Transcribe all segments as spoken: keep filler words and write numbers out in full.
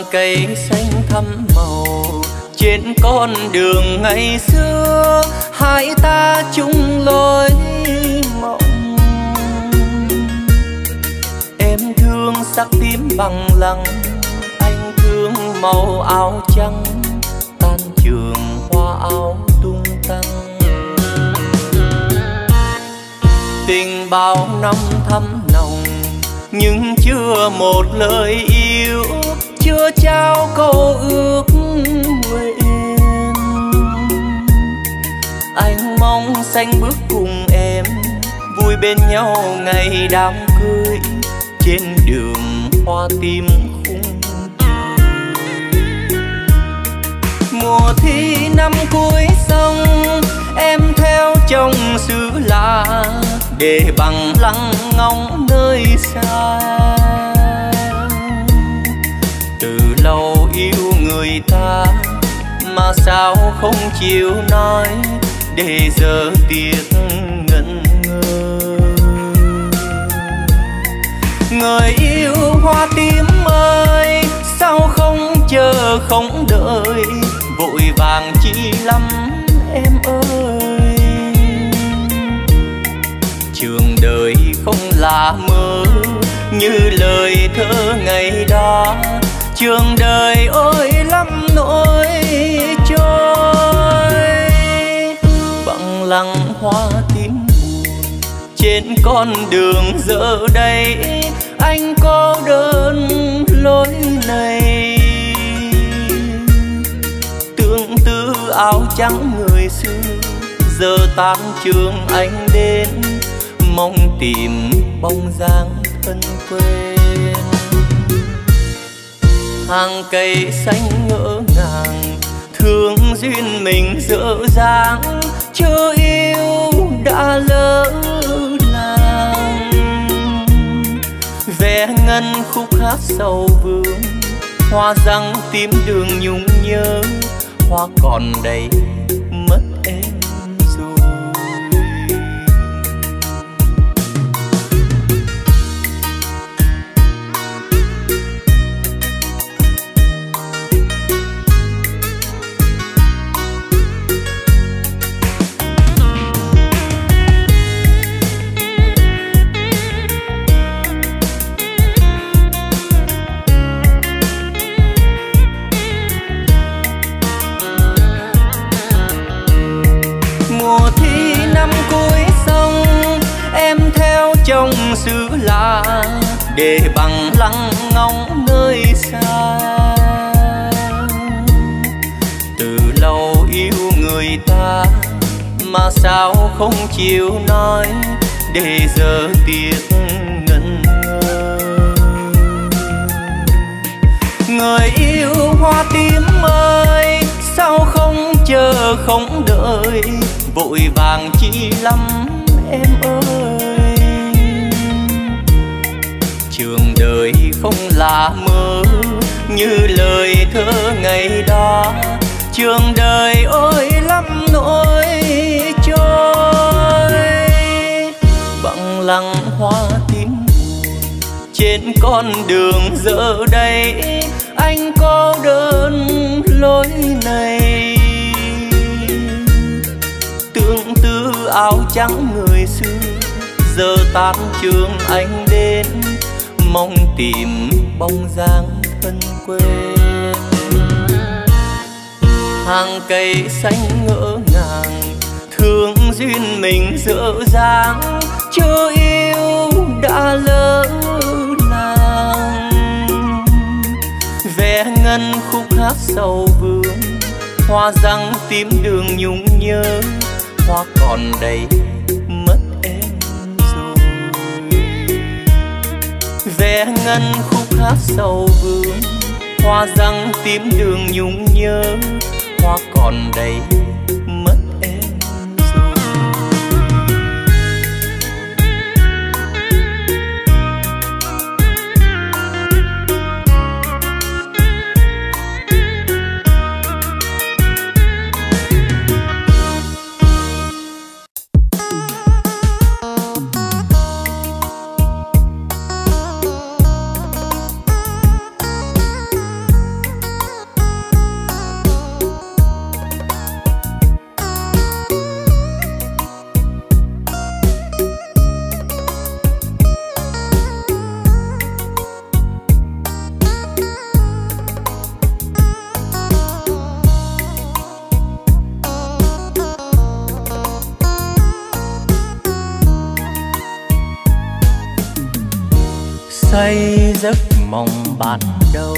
cây xanh thắm màu trên con đường ngày xưa, hai ta chung lối mộng. Em thương sắc tím bằng lăng, anh thương màu áo trắng, tan trường hoa áo tung tăng. Tình bao năm thắm nồng nhưng chưa một lời yêu, chưa trao câu ước nguyện. Anh mong xanh bước cùng em, vui bên nhau ngày đám cưới, trên đường hoa tím khung trời. Mùa thi năm cuối sông, em theo chồng xứ lạ, để bằng lăng ngóng nơi xa. Từ lâu yêu người ta mà sao không chịu nói, để giờ tiếc ngẩn ngơ. Người yêu hoa tím ơi, sao không chờ không đợi, vội vàng chi lắm em ơi. Trường đời không là mơ như lời thơ ngày đó, trường đời ôi lắm nỗi trôi. Bằng lăng hoa tím buồn trên con đường giờ đây, anh cô đơn lối này. Tương tư áo trắng người xưa, giờ tan trường anh đến, mong tìm bóng dáng thân quen. Hàng cây xanh ngỡ ngàng, thương duyên mình dở dáng, chưa yêu đã lỡ làng. Vẽ ngân khúc hát sầu vương, hoa răng tím đường nhung nhớ, hoa còn đây mất em. Trong xứ lạ, để bằng lăng ngóng nơi xa. Từ lâu yêu người ta mà sao không chịu nói, để giờ tiếc ngẩn ngơ. Người yêu hoa tím ơi, sao không chờ không đợi, vội vàng chi lắm em ơi. Trường đời không là mơ như lời thơ ngày đó, trường đời ôi lắm nỗi trôi. Bằng lăng hoa tím buồn trên con đường giờ đây, anh cô đơn lối này. Tương tư áo trắng người xưa, giờ tan trường anh đến, mong tìm bóng dáng thân quen. Hàng cây xanh ngỡ ngàng, thương duyên mình dở dáng, chưa yêu đã lỡ làng. Vẽ ngân khúc hát sầu vương, hoa răng tím đường nhung nhớ, hoa còn đây mất em. Vẽ ngân khúc hát sầu vương, hoa răng tím đường nhung nhớ, hoa còn đây mất em rồi. hay giấc mộng ban đầu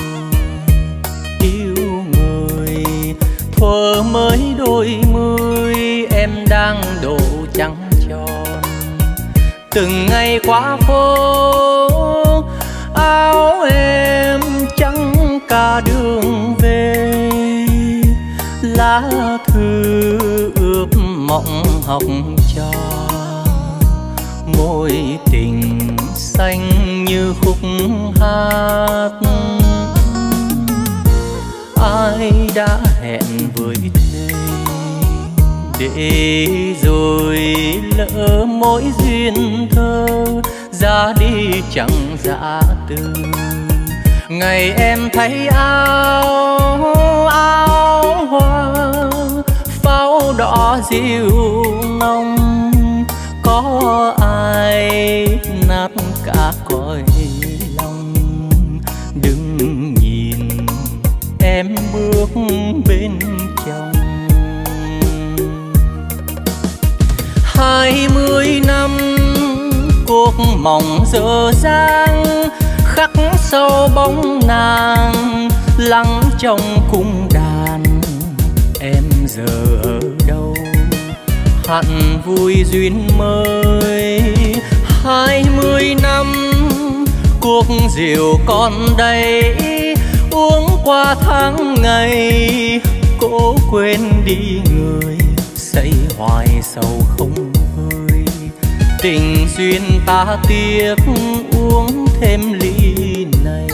yêu người, thuở mới đôi mươi em đang độ trắng tròn. Từng ngày qua phố áo em trắng cả đường về, lá thư ướp mộng học trò, môi tình xanh như khúc hát. Ai đã hẹn với thề để rồi lỡ mỗi duyên thơ ra đi chẳng dã từ. Ngày em thấy áo áo hoa pháo đỏ dịu nồng, có ai nát cả cõi lòng. Đừng nhìn em bước bên chồng. Hai mươi năm cuộc mộng dở dang, khắc sâu bóng nàng lắng trong cung đàn. Em giờ ở đâu hẳn vui duyên mới. Hai mươi năm cuộc rượu còn đây, uống qua tháng ngày cố quên đi người, say hoài sầu không vơi. Tình duyên ta tiếc uống thêm ly này.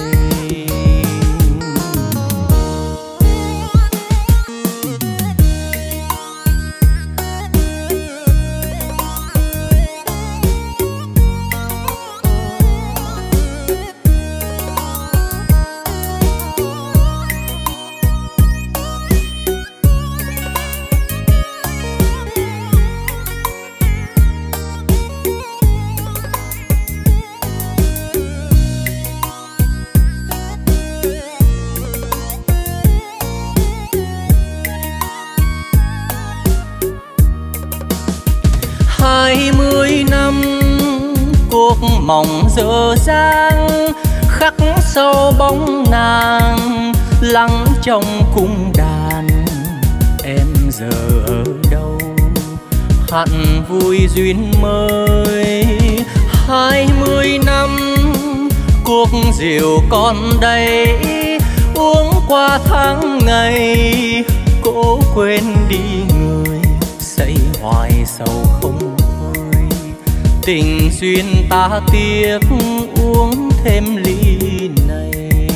Hai mươi năm cuộc mộng dở dang, khắc sâu bóng nàng lắng trong cung đàn. Em giờ ở đâu hẳn vui duyên mới. Hai mươi năm cuộc rượu còn đây, uống qua tháng ngày cố quên đi người, say hoài sầu không vơi. Tình duyên ta tiếc uống thêm ly này.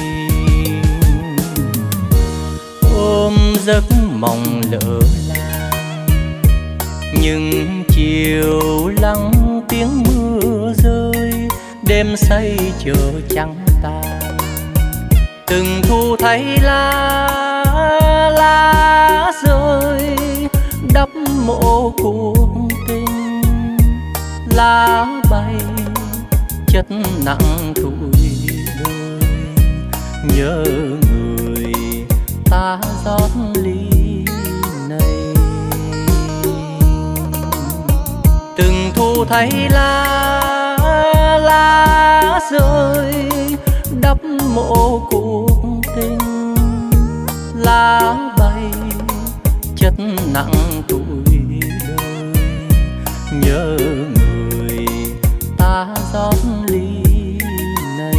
Ôm giấc mộng lỡ làng, nhưng chiều lắng tiếng mưa rơi, đêm say chờ trắng tan. Từng thu thấy lá lá rơi đắp mộ cuộc tình. Lá bay chất nặng tuổi đời, nhớ người ta rót ly này. Từng thu thấy lá lá rơi đắp mộ cuộc tình. Lá bay chất nặng tuổi đời, nhớ người ta rót ly này.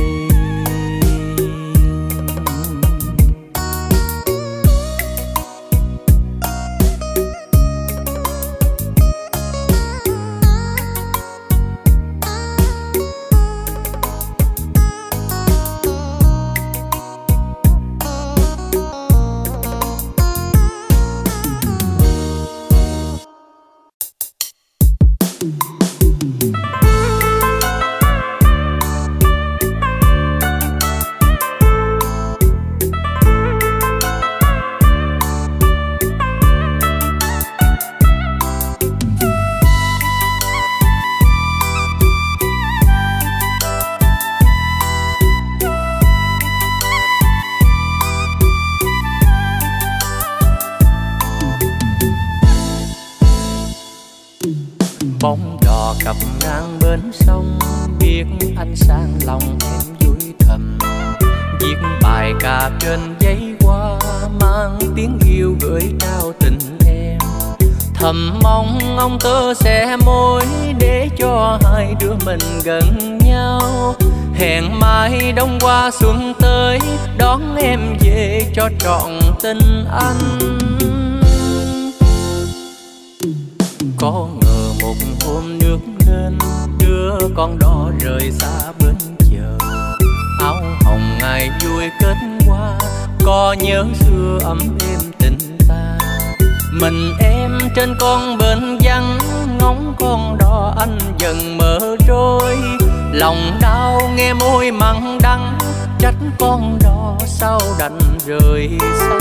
biết anh sang lòng em vui thầm. Viết bài ca trên giấy hoa mang tiếng yêu gửi trao tình em. Thầm mong ông tơ sẽ môi để cho hai đứa mình gần nhau. Hẹn mai đông qua xuân tới đón em về cho trọn tình anh. Có ngờ một hôm nước lên đưa con đò rời xa bên chờ. Áo hồng ngày vui kết hoa có nhớ xưa ấm êm tình ta. Mình em trên con bến vắng ngóng con đò anh dần mờ trôi. Lòng đau nghe môi mặn đắng trách con đò sao đành rời xa.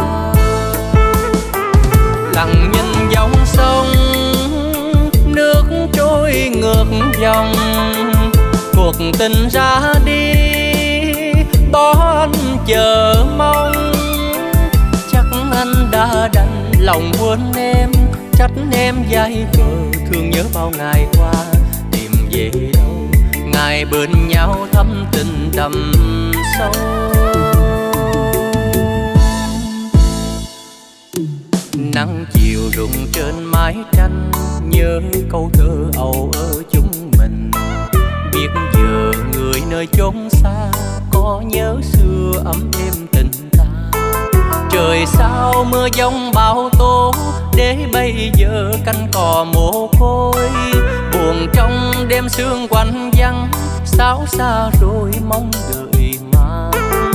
Lặng nhìn dòng sông nước trôi ngược dòng. Cuộc tình ra đi bỏ anh chờ mong. Chắc anh đã đành lòng quên em, trách em dại khờ thương nhớ bao ngày qua. Tìm về đâu ngày bên nhau thắm tình đậm sâu. Nắng chiều rụng trên mái tranh nhớ câu thơ âu ở chúng mình. Biết giờ người nơi chốn xa có nhớ xưa ấm êm tình ta. Trời sao mưa giông bão tố để bây giờ cánh cò mồ côi. Buồn trong đêm sương quạnh vắng sao xa rồi mong đợi mai.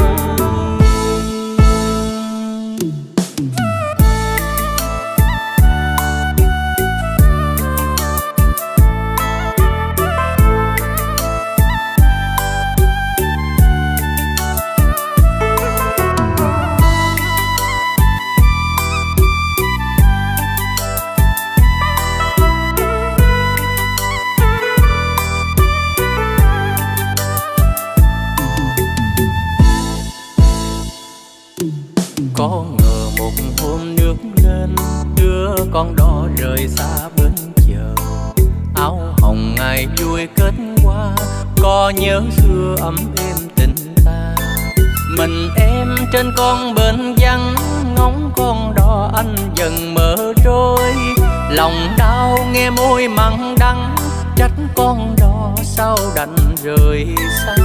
Có ngờ một hôm nước lên đưa con đò rời xa bên chờ. Áo hồng ngày vui kết hoa có nhớ xưa ấm êm tình ta. Mình em trên con bến vắng ngóng con đò anh dần mờ trôi. Lòng đau nghe môi mặn đắng trách con đò sao đành rời xa.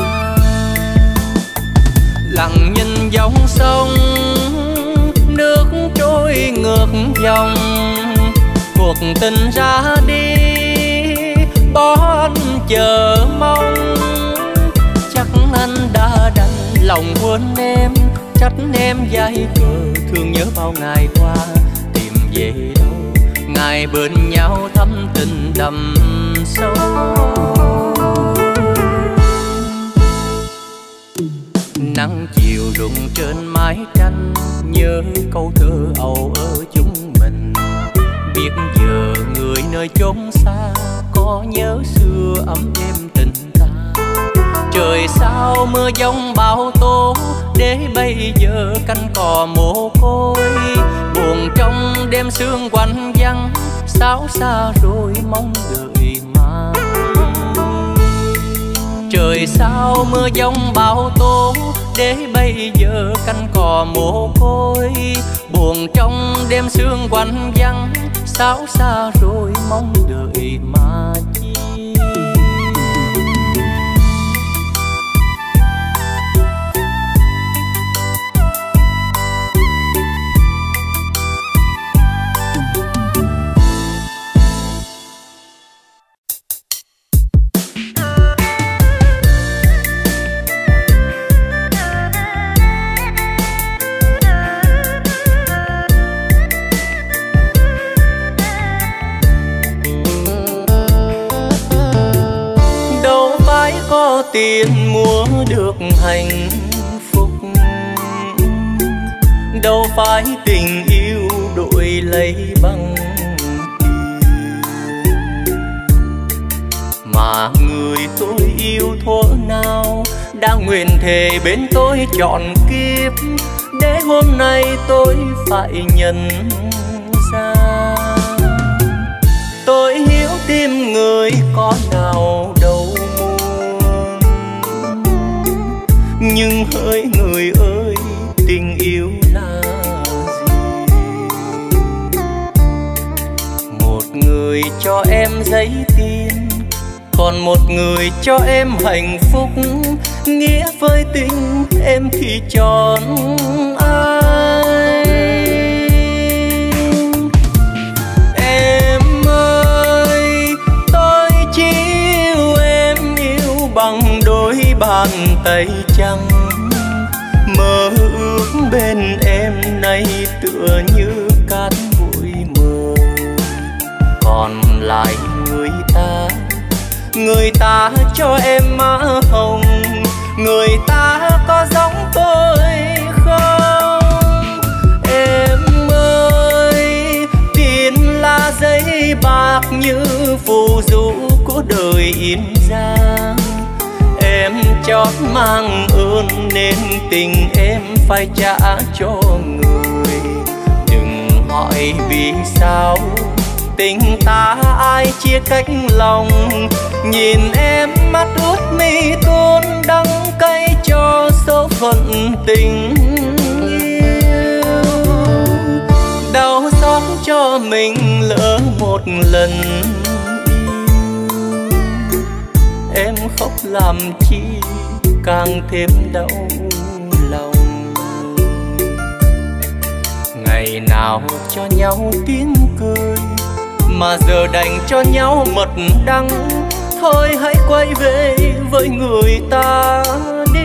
Lặng nhìn dòng sông nước trôi ngược dòng. Cuộc tình ra đi bỏ anh chờ mong. Chắc anh đã đành lòng quên em, trách em dại khờ thương nhớ bao ngày qua. Tìm về đâu ngày bên nhau thắm tình đậm sâu. Nắng chiều rụng trên mái tranh nhớ câu thơ âu ở chúng mình. Biết giờ người nơi chốn xa có nhớ xưa ấm êm tình ta. Trời sao mưa giông bão tố để bây giờ cánh cò mồ côi. Buồn trong đêm sương quạnh vắng sao xa rồi mong đợi mai. Trời sao mưa giông bão tố để bây giờ cánh cò mồ côi. Buồn trong đêm sương quạnh vắng sao xa rồi mong đợi mà chi. Tiền mua được hạnh phúc, đâu phải tình yêu đổi lấy bằng tiền. Mà người tôi yêu thuở nào đã nguyện thề bên tôi trọn kiếp, để hôm nay tôi phải nhận ra. Tôi hiểu tim người có nào đâu muốn Nhưng hỡi người ơi, tình yêu là gì? Một người cho em giấy tiền, còn một người cho em hạnh phúc. Nghĩa với tình em thì chọn ai? Em ơi, tôi chỉ yêu em, yêu bằng đôi bàn tay trắng. Mơ ước bên em nay tựa như cát bụi mờ. Còn lại người ta, người ta cho em má hồng. Người ta có giống tôi không? Em ơi, tiền là giấy bạc như phù du của đời in ra. Em chót mang ơn nên tình em phải trả cho người. Đừng hỏi vì sao tình ta ai chia cách lòng. Nhìn em mắt ướt mi tuôn đắng cay cho số phận tình yêu. Đau xót cho mình lỡ một lần yêu. Em khóc làm chi càng thêm đau lòng. Ngày nào cho nhau tiếng cười, mà giờ đành cho nhau mật đắng. Thôi hãy quay về với người ta đi.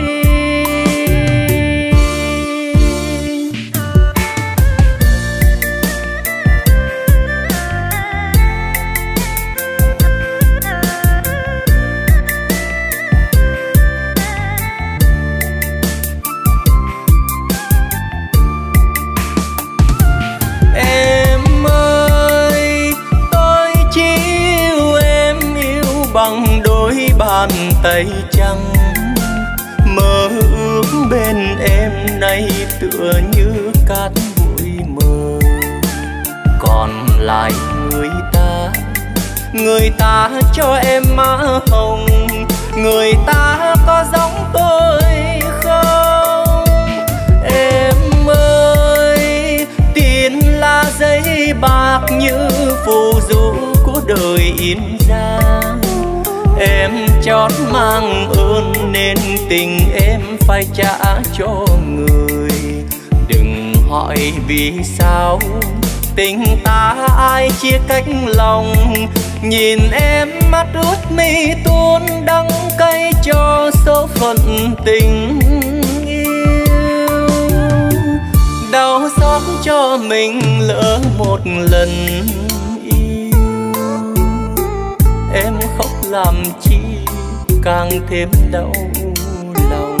Em ơi, tôi chỉ yêu em, yêu bằng đôi bàn tay trắng. Mơ ước bên em nay tựa như cát bụi mờ. Còn lại người ta, người ta cho em má hồng. Người ta có giống tôi không? Em ơi, tiền là giấy bạc như phù du của đời in ra. Em chót mang ơn nên tình em phải trả cho người. Đừng hỏi vì sao tình ta ai chia cách lòng. Nhìn em mắt ướt mi tuôn đắng cay cho số phận tình yêu. Đau xót cho mình lỡ một lần yêu. Em khóc làm chi càng thêm đau lòng.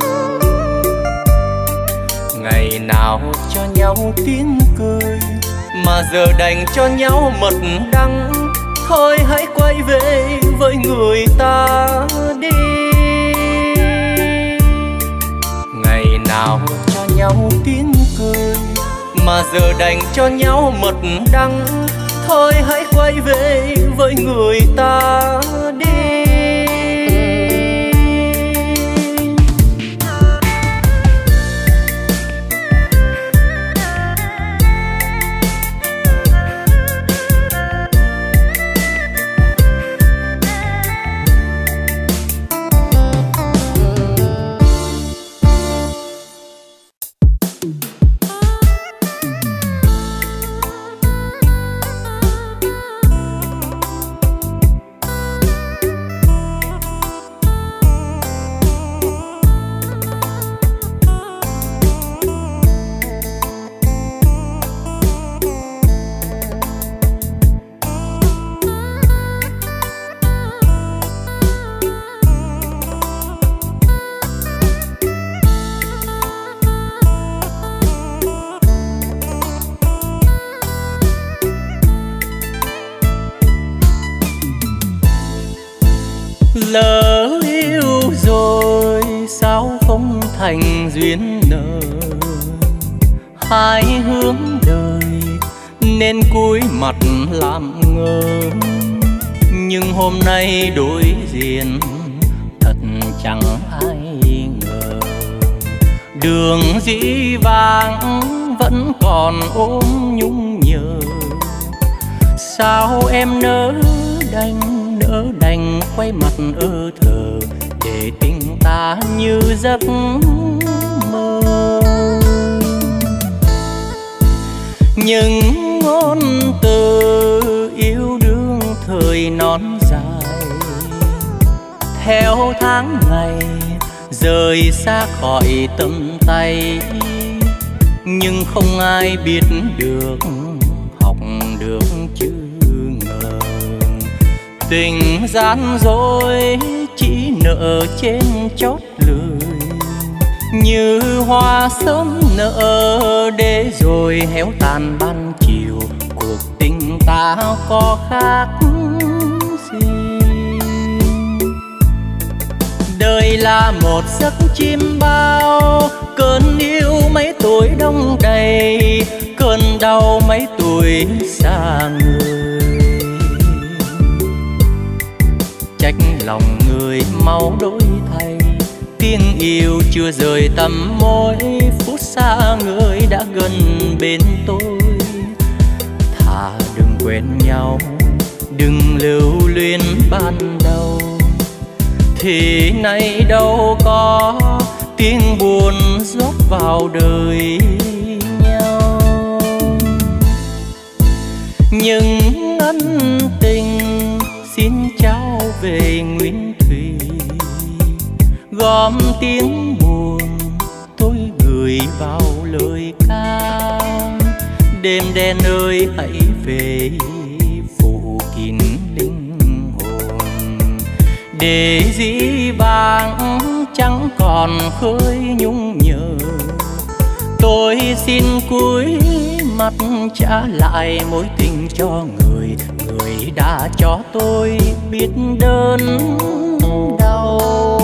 Ngày nào cho nhau tiếng cười, mà giờ đành cho nhau mật đắng. Thôi hãy quay về với người ta đi. Ngày nào cho nhau tiếng cười, mà giờ đành cho nhau mật đắng. Thôi hãy quay về với người ta đi. Lỡ yêu rồi sao không thành duyên nợ. Hai hướng đời nên cúi mặt làm ngơ. Nhưng hôm nay đối diện thật chẳng ai ngờ. đường dĩ vãng vẫn còn ôm nhung nhớ. Sao em nỡ đành nỡ đành quay mặt ơ thờ, để tình ta như giấc mơ. Những ngôn từ yêu đương thời non dài, theo tháng ngày rời xa khỏi tầm tay, nhưng không ai biết được, học được chứ ngờ. Tình gian dối chỉ nợ trên chót lưới, như hoa sớm nở để rồi héo tàn ban chiều. Cuộc tình ta có khác gì? Đời là một giấc chim bao, cơn yêu mấy tuổi đông đầy, cơn đau mấy tuổi xa người. Trách lòng người mau đổi thay, tiếng yêu chưa rời tầm môi, phút xa người đã gần bên tôi. Thà đừng quên nhau, đừng lưu luyến ban đầu, thì nay đâu có tiếng buồn rót vào đời nhau. Những ân tình xin trao về nguyên thủy, gom tiếng buồn tôi gửi vào lời ca. Đêm đen ơi hãy về phủ kín linh hồn, để dĩ vãng chẳng còn khơi nhung nhớ. Tôi xin cúi mặt trả lại mối tình cho người, người đã cho tôi biết đớn đau.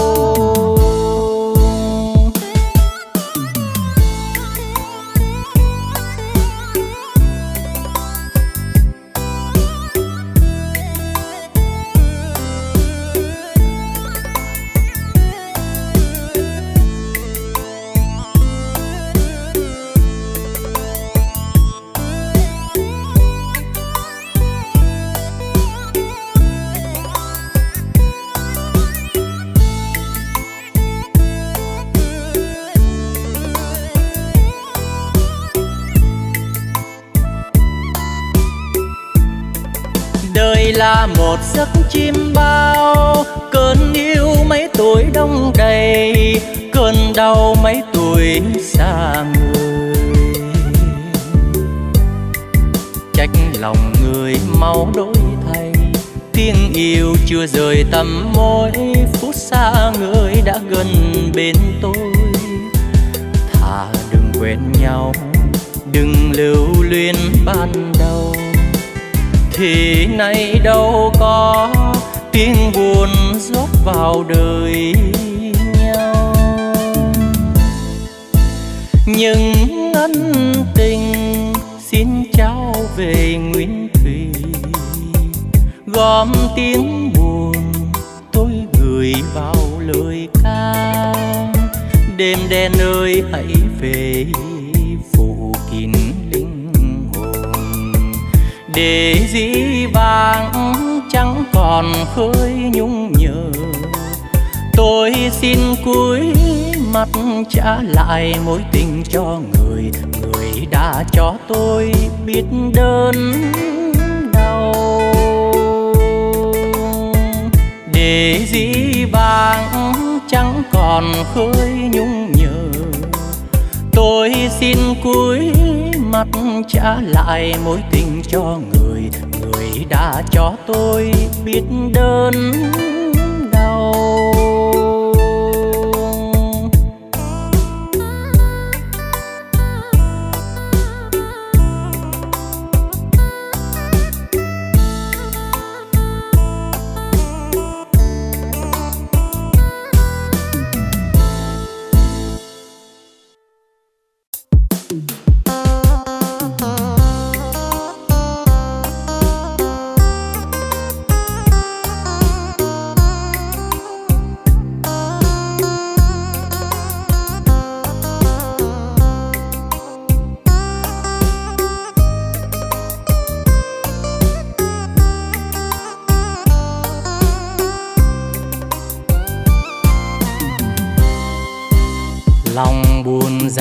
Đời là một giấc chim bao, cơn yêu mấy tuổi đông đầy, cơn đau mấy tuổi xa người. Trách lòng người mau đổi thay, tiếng yêu chưa rời tầm môi, phút xa người đã gần bên tôi. Thà đừng quên nhau, đừng lưu luyến ban đầu, thì nay đâu có tiếng buồn rót vào đời nhau. Những ân tình xin trao về nguyên thủy, gom tiếng buồn tôi gửi vào lời ca. Đêm đen ơi hãy về phủ kín linh hồn, để dĩ vãng chẳng còn khơi nhung nhớ. Tôi xin cúi mặt trả lại mối tình cho người, người đã cho tôi biết đớn đau. Để dĩ vãng chẳng còn khơi nhung nhớ, tôi xin cúi mặt trả lại mối tình cho người, người đã cho tôi biết đớn đau.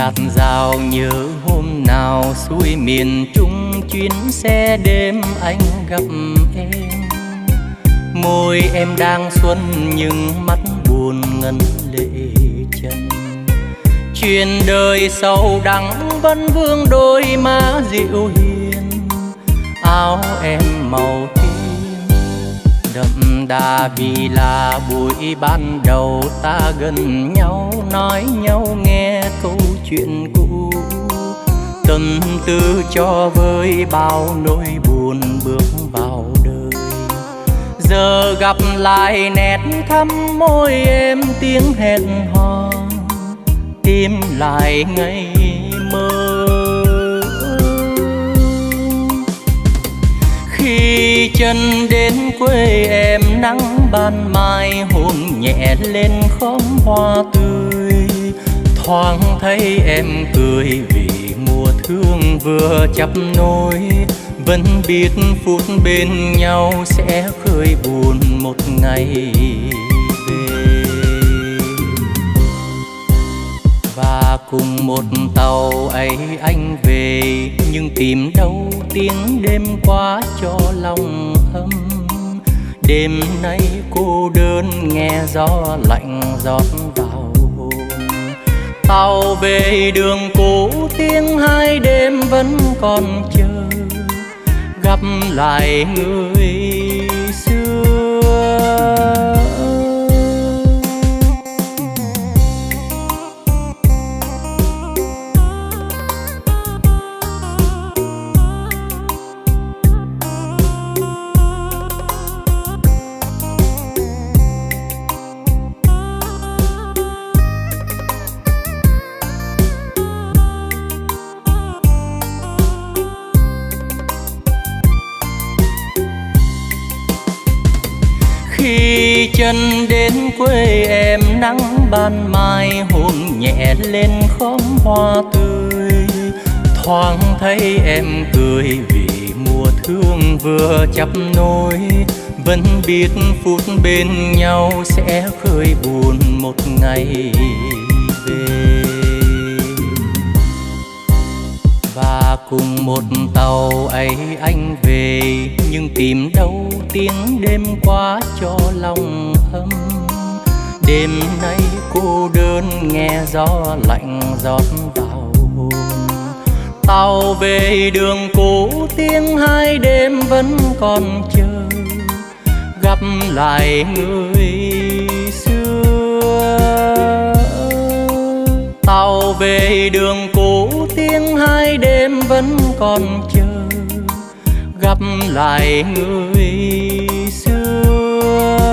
gạt rào nhớ hôm nào xuôi miền Trung chuyến xe đêm anh gặp em. Môi em đang xuân nhưng mắt buồn ngân lệ chân. Chuyện đời sâu đắng vẫn vương đôi má dịu hiền. Áo em màu tím đậm đà vì là buổi ban đầu ta gần nhau, nói nhau nghe câu chuyện cũ. Tâm tư cho vơi bao nỗi buồn bước vào đời. Giờ gặp lại nét thắm môi em tiếng hẹn hò, tìm lại ngày mơ. Khi chân đến quê em nắng ban mai hôn nhẹ lên khóm hoa tươi. Thoáng thấy em cười vì mùa thương vừa chắp nối. Vẫn biết phút bên nhau sẽ khơi buồn một ngày về. Và cùng một tàu ấy anh về, nhưng tìm đâu tiếng đêm qua cho lòng ấm. Đêm nay cô đơn nghe gió lạnh rót vào hồn. Tàu về đường cũ tiếng hai đêm vẫn còn chờ gặp lại người xưa. Khi chân đến quê em nắng ban mai hôn nhẹ lên khóm hoa tươi. Thoáng thấy em cười vì mùa thương vừa chắp nối. Vẫn biết phút bên nhau sẽ khơi buồn một ngày về. Và cùng một tàu ấy anh về, nhưng tìm đâu tiếng đêm qua cho lòng ấm. Đêm nay cô đơn nghe gió lạnh rót vào hồn. Tàu về đường cũ tiếng hai đêm vẫn còn chờ gặp lại người xưa. Tàu về đường cũ tiếng hai đêm vẫn còn chờ gặp lại người xưa.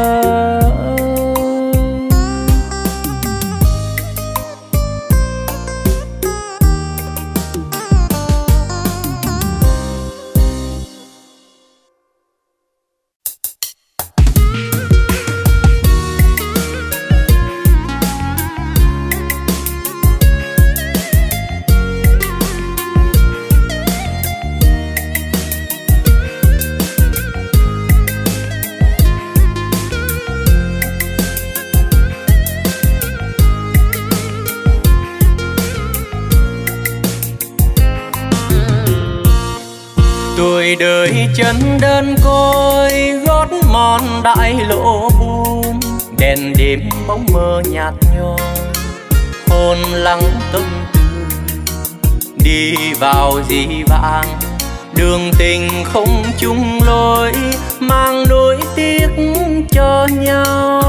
Tuổi đời chân đơn côi gót mòn đại lộ buồn. Đèn đêm bóng mơ nhạt nhòa hồn lắng tâm tư. Đi vào dĩ vãng đường tình không chung lối, mang nỗi tiếc cho nhau.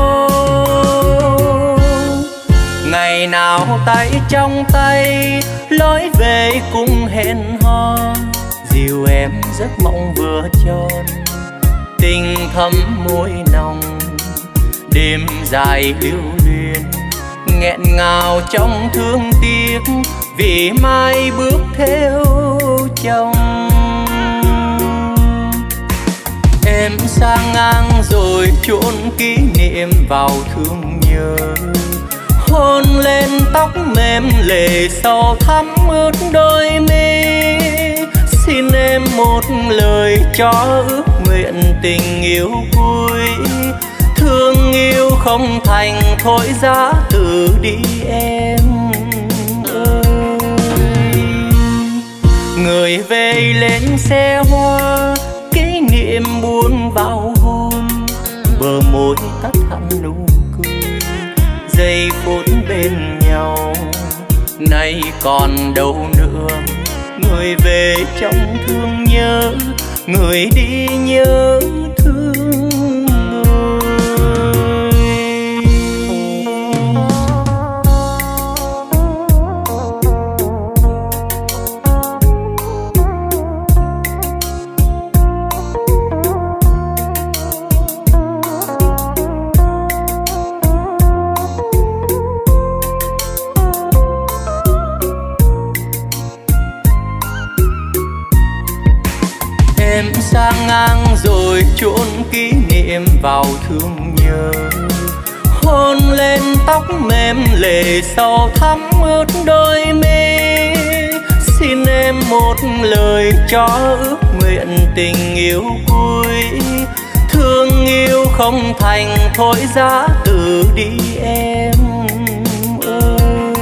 Ngày nào tay trong tay lối về cùng hẹn hò. Dìu em giấc mộng vừa tròn, tình thắm môi nồng. Đêm dài lưu luyến nghẹn ngào trong thương tiếc, vì mai bước theo chồng. Em sang ngang rồi chôn kỷ niệm vào thương nhớ. Hôn lên tóc mềm lệ sầu thắm ướt đôi mi. Xin em một lời cho ước nguyện tình yêu vui. Thương yêu không thành thôi giá từ đi em ơi. Người về lên xe hoa, kỷ niệm buồn vào hôn, bờ môi tắt hẳn nụ cười, giây phút bên nhau nay còn đâu nữa. Người về trong thương nhớ, người đi nhớ thương người. Em sang ngang rồi chôn kỷ niệm vào thương nhớ, hôn lên tóc mềm lệ sầu thắm ướt đôi mi. Xin em một lời cho ước nguyện tình yêu cuối, thương yêu không thành thôi giá từ đi em ơi.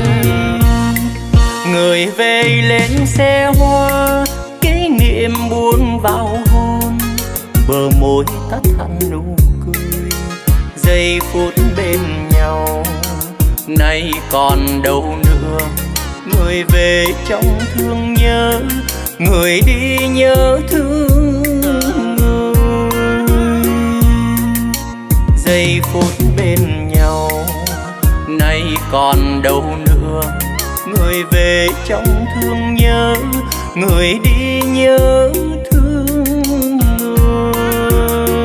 Người về lên xe hoa, kỷ niệm buồn vào hôn, bờ môi tắt hẳn nụ cười, giây phút bên nhau nay còn đâu nữa. Người về trong thương nhớ, người đi nhớ thương người. Giây phút bên nhau nay còn đâu nữa. Người về trong thương nhớ, người đi nhớ thương người.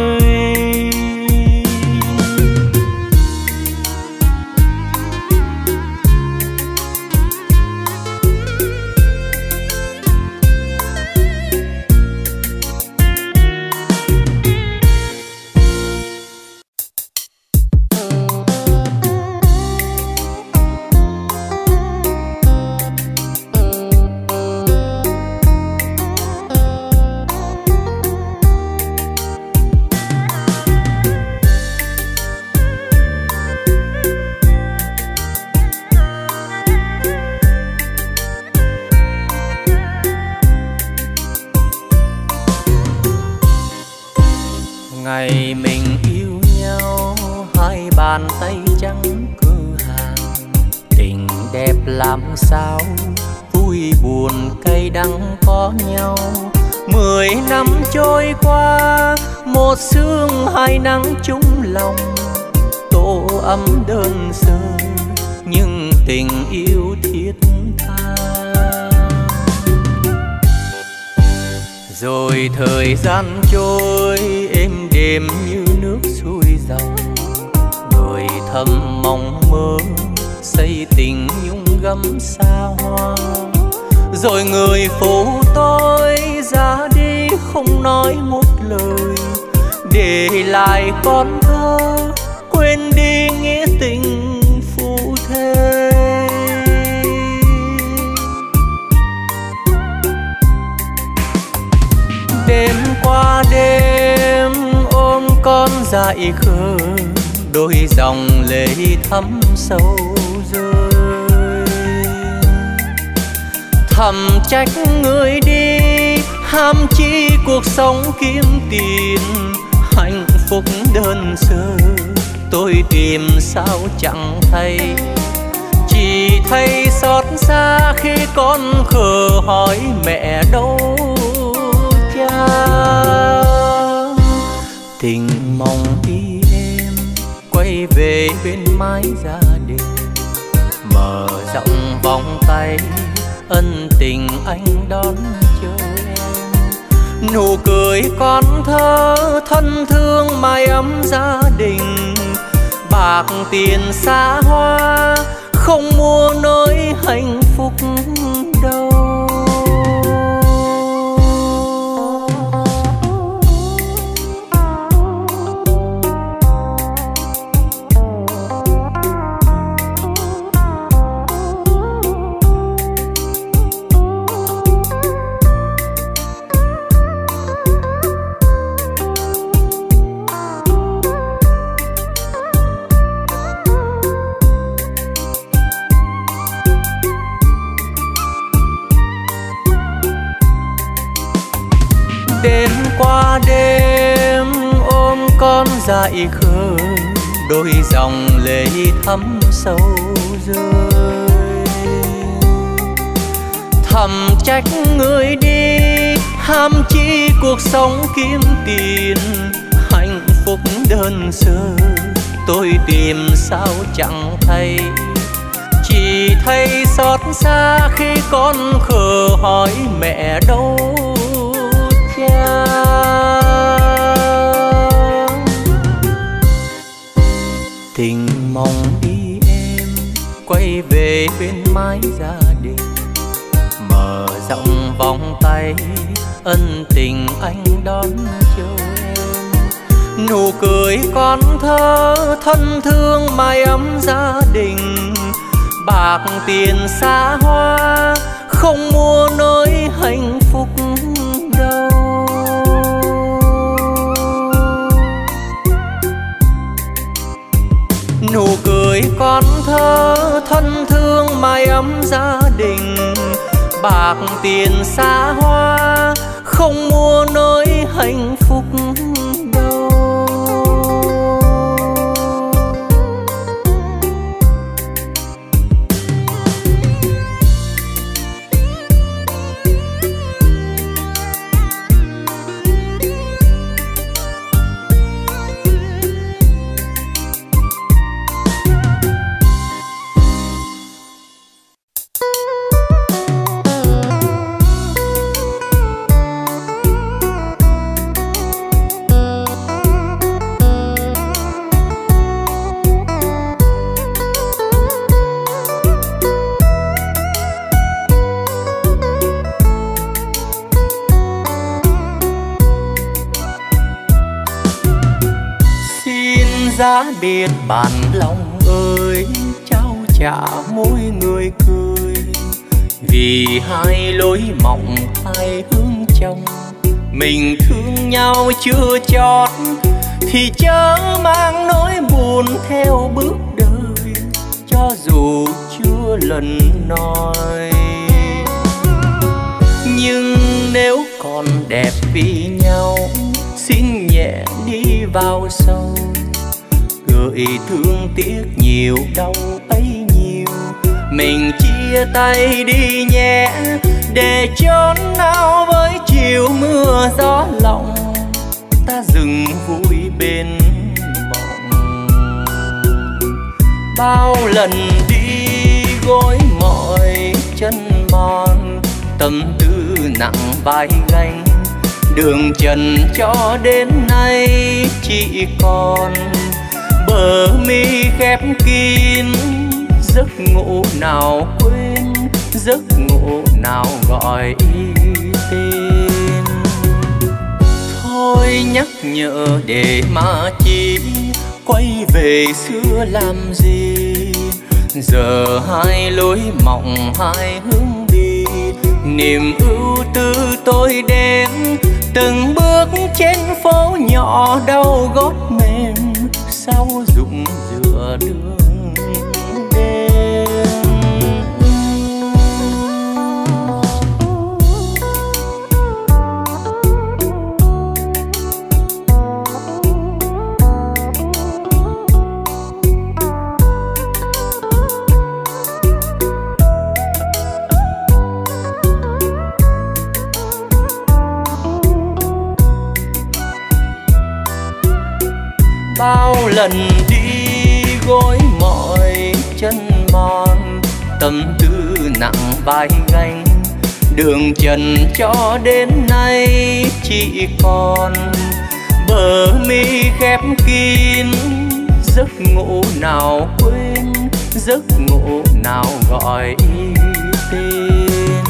Ngày mình yêu nhau, hai bàn tay trắng cửa hàng, tình đẹp làm sao, vui buồn cay đắng có nhau. Mười năm trôi qua, một sương hai nắng chung lòng, tổ ấm đơn sơ nhưng tình yêu thiết tha. Rồi thời gian trôi êm đềm như nước xuôi dòng, người thầm mong mơ xây tình nhung gấm xa hoa. Rồi người phụ tôi ra đi không nói một lời, để lại con thơ quên đi nghĩa tình phu thê. Đêm qua đêm ôm con dại khờ, đôi dòng lệ thấm sâu rơi. Thầm trách người đi ham chi cuộc sống kiếm tiền, hạnh phúc đơn sơ tôi tìm sao chẳng thấy. Chỉ thấy xót xa khi con khờ hỏi mẹ đâu cha. Tình mong đi em quay về bên mái gia đình, mở rộng vòng tay ân tình anh đón chờ em. Nụ cười con thơ thân thương mái ấm gia đình, bạc tiền xa hoa không mua nỗi hạnh phúc đâu. đến qua đêm ôm con dại khơi, đôi dòng lệ thấm sâu rơi. Thầm trách người đi ham chi cuộc sống kiếm tiền, hạnh phúc đơn sơ tôi tìm sao chẳng thấy. Chỉ thấy xót xa khi con khờ hỏi mẹ đâu cha. Tình mong đi em quay về bên mái gia đình, mở rộng vòng tay ân tình anh đón chờ em. Nụ cười con thơ thân thương mái ấm gia đình, bạc tiền xa hoa không mua nỗi hạnh phúc đâu. Nụ cười con thơ thân thương mái ấm gia đình, bạc tiền xa hoa không mua nỗi hạnh phúc đâu. Giá biệt bản lòng ơi, trao trả mỗi người cười. Vì hai lối mộng hai hướng trong, mình thương nhau chưa chót thì chớ mang nỗi buồn theo bước đời, cho dù chưa lần nói. Nhưng nếu còn đẹp vì nhau, xin nhẹ đi vào sâu, gợi thương tiếc nhiều đau ấy nhiều. Mình chia tay đi nhé, để chốn nào với chiều mưa gió lòng, ta dừng vui bên mộng. Bao lần đi gối mỏi chân mòn, tâm tư nặng vai gánh, đường trần cho đến nay chỉ còn bờ mi khép kín. Giấc ngủ nào quên, giấc ngủ nào gọi tên. Thôi nhắc nhở để mà chi, quay về xưa làm gì. Giờ hai lối mộng hai hướng đi, niềm ưu tư tôi đến từng bước trên phố nhỏ đau gót mềm, sao rụng giữa đường đêm. Bao lần đi gối mỏi chân mòn, tâm tư nặng vai gánh, đường trần cho đến nay chỉ còn bờ mi khép kín. Giấc ngủ nào quên, giấc ngủ nào gọi tên.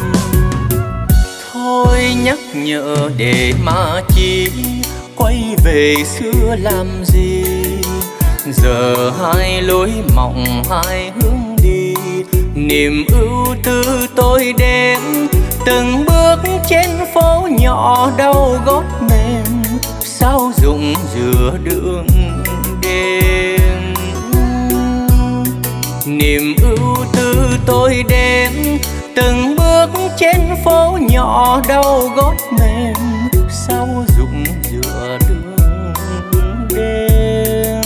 Thôi nhắc nhở để mà chi, quay về xưa làm gì. Giờ hai lối mộng hai hướng đi, niềm ưu tư tôi đến từng bước trên phố nhỏ đau gót mềm, sao rụng giữa đường đêm. Niềm ưu tư tôi đến từng bước trên phố nhỏ đau gót mềm, sau rụng giữa đường đêm.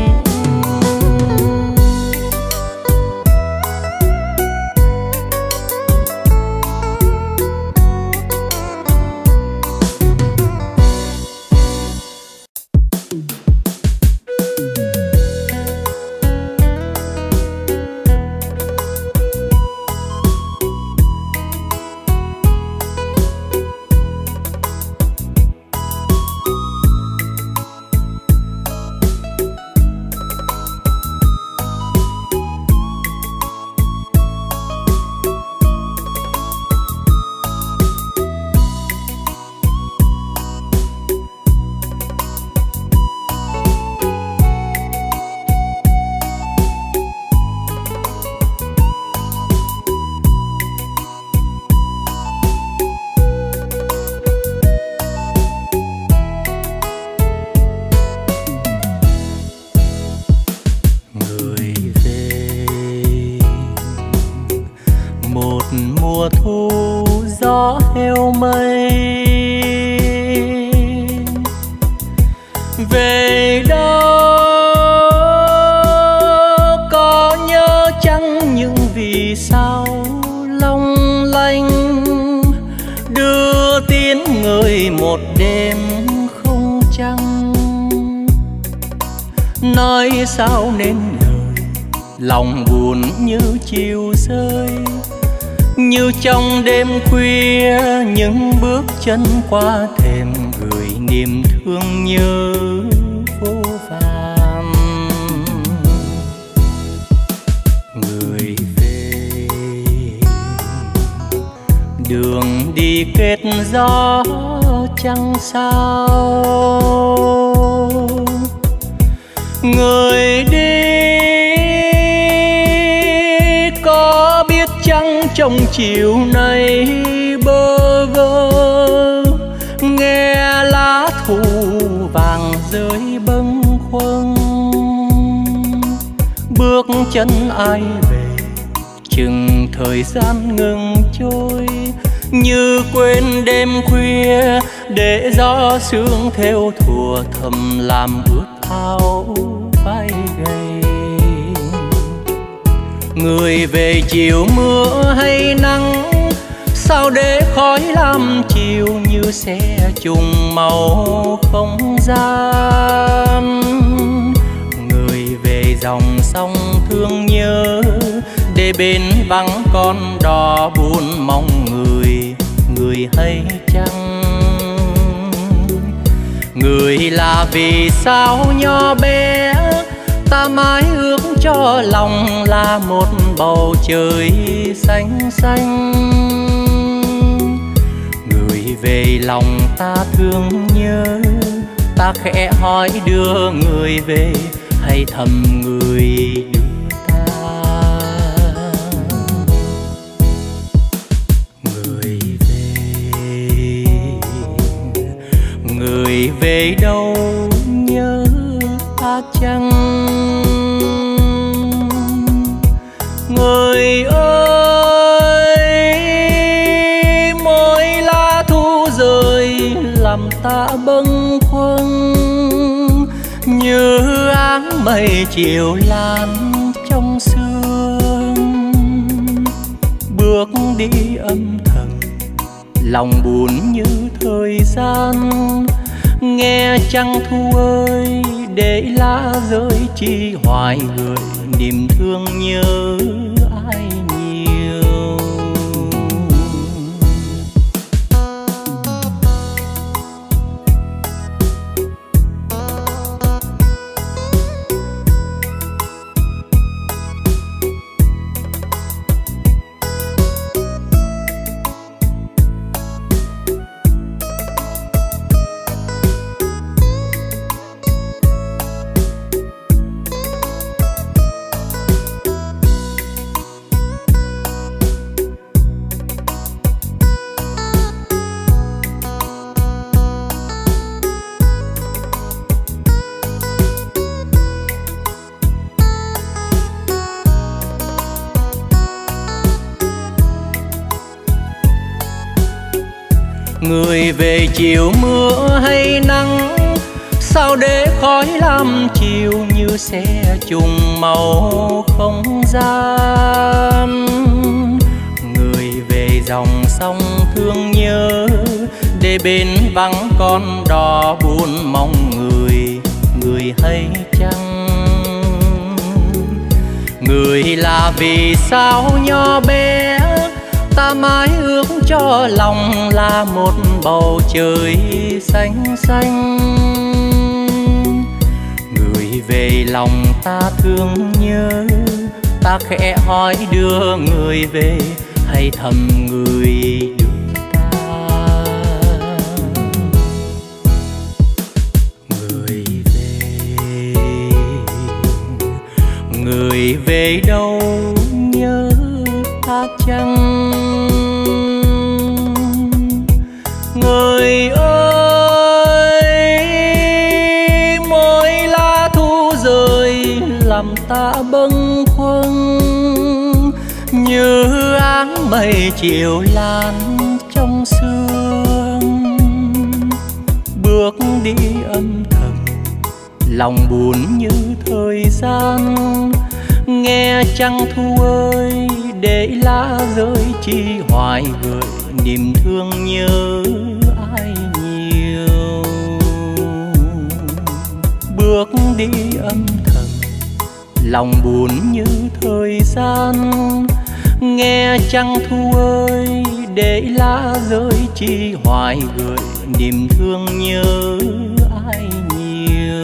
Mùa thu gió heo mây về đâu, có nhớ chăng những vì sao long lanh đưa tiếng người một đêm không trăng. Nói sao nên lời lòng buồn như chiều rơi, như trong đêm khuya những bước chân qua thềm gửi niềm thương nhớ vô vàn. Người về đường đi kết gió chẳng sao, người đi có biết chăng trong chiều nay bơ vơ nghe lá thu vàng rơi bâng khuâng. Bước chân ai về chừng thời gian ngừng trôi, như quên đêm khuya để gió sương theo thùa thầm làm ướt áo vai gầy. Người về chiều mưa hay nắng, sao để khói lam chiều như xe trùng màu không gian. Người về dòng sông thương nhớ, để bên vắng con đò buồn mong người, người hay chăng? Người là vì sao nhỏ bé, ta mãi ước cho lòng là một bầu trời xanh xanh. Người về lòng ta thương nhớ, ta khẽ hỏi đưa người về hay thầm người đưa ta. Người về, người về đâu nhớ ta chăng? Người ơi, mỗi lá thu rơi làm ta bâng khuâng, như áng mây chiều lan trong sương. Bước đi âm thầm lòng buồn như thời gian, nghe trăng thu ơi để lá rơi chi hoài gửi niềm thương nhớ ai nhiều. Người về chiều mưa hay nắng, sao để khói lam chiều như xe trùng màu không gian. Người về dòng sông thương nhớ, để bên vắng con đò buồn mong người, người hay chăng? Người là vì sao nho bé, ta mãi ước cho lòng là một bầu trời xanh xanh. Người về lòng ta thương nhớ, ta khẽ hỏi đưa người về hay thầm người đưa ta. Người về, người về đâu nhớ ta chăng? Người ơi, mỗi lá thu rơi làm ta bâng khuâng, như áng mây chiều lan trong sương. Bước đi âm thầm, lòng buồn như thời gian. Nghe trăng thu ơi, để lá rơi chi hoài gợi niềm thương nhớ ai nhiều. Bước đi âm thầm, lòng buồn như thời gian. Nghe trăng thu ơi, để lá rơi chi hoài gợi niềm thương nhớ ai nhiều.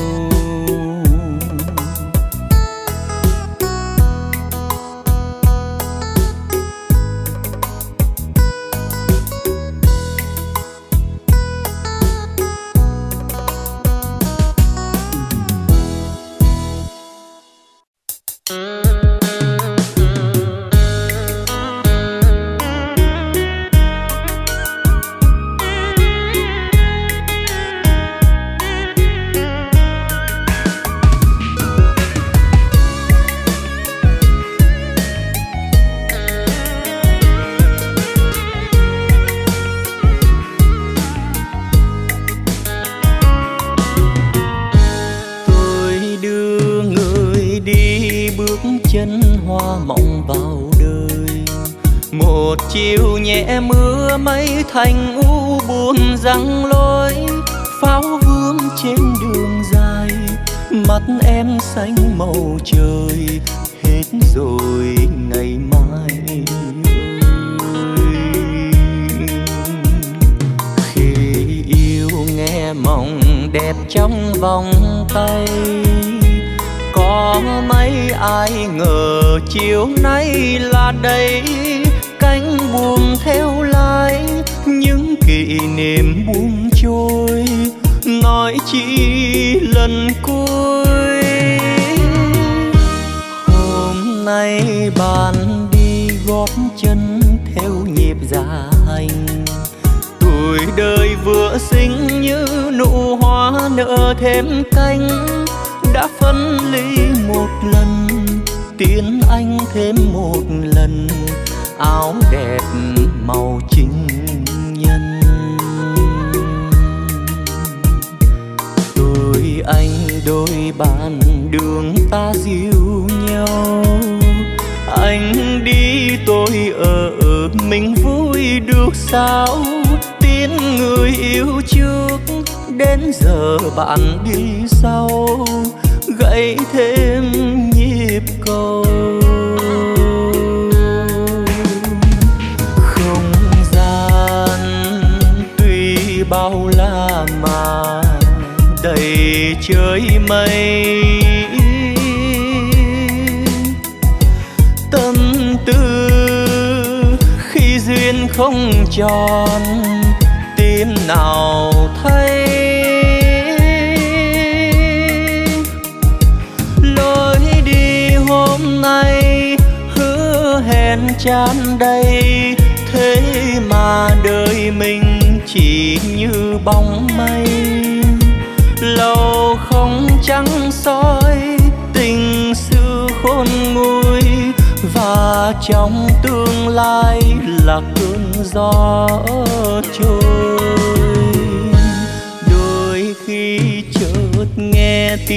Chiều nhẹ mưa mây thành u buồn răng lối, pháo vương trên đường dài. Mắt em xanh màu trời, hết rồi ngày mai ơi. Khi yêu nghe mộng đẹp trong vòng tay, có mấy ai ngờ chiều nay là đây. Cánh buồm theo lái, những kỷ niệm buông trôi, nói chi lần cuối. Hôm nay bạn đi gót chân theo nhịp dạ hành, tuổi đời vừa xinh như nụ hoa nở thêm cánh. Đã phân ly một lần, tiến anh thêm một lần, áo đẹp màu trinh nhân. Đôi anh đôi bạn đường ta dìu nhau, anh đi tôi ở mình vui được sao? Tiến người yêu trước, đến giờ bạn đi sau, gãy thêm nhịp cầu. Bao la mà đầy trời mây, tâm tư khi duyên không tròn, tim nào thấy. Lối đi hôm nay hứa hẹn tràn đầy, thế mà đời mình chỉ như bóng mây. Lâu không trắng soi, tình xưa khôn nguôi, và trong tương lai là cơn gió trôi.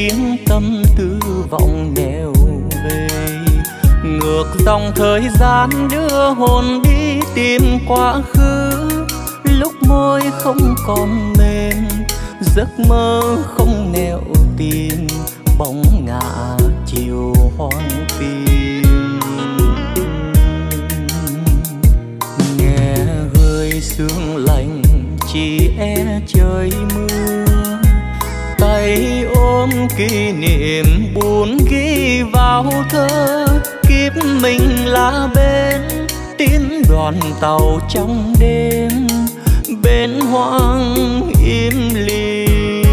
tiếng tâm tư vọng nẻo về. Ngược dòng thời gian đưa hồn đi tìm quá khứ, lúc môi không còn mềm, giấc mơ không nẻo tìm, bóng ngả chiều hoang tìm. Nghe hơi sương lạnh chỉ e trời mưa, tay ôm kỷ niệm buồn ghi vào thơ. Kiếp mình là bên tiếng đoàn tàu trong đêm, bên hoang im lìm.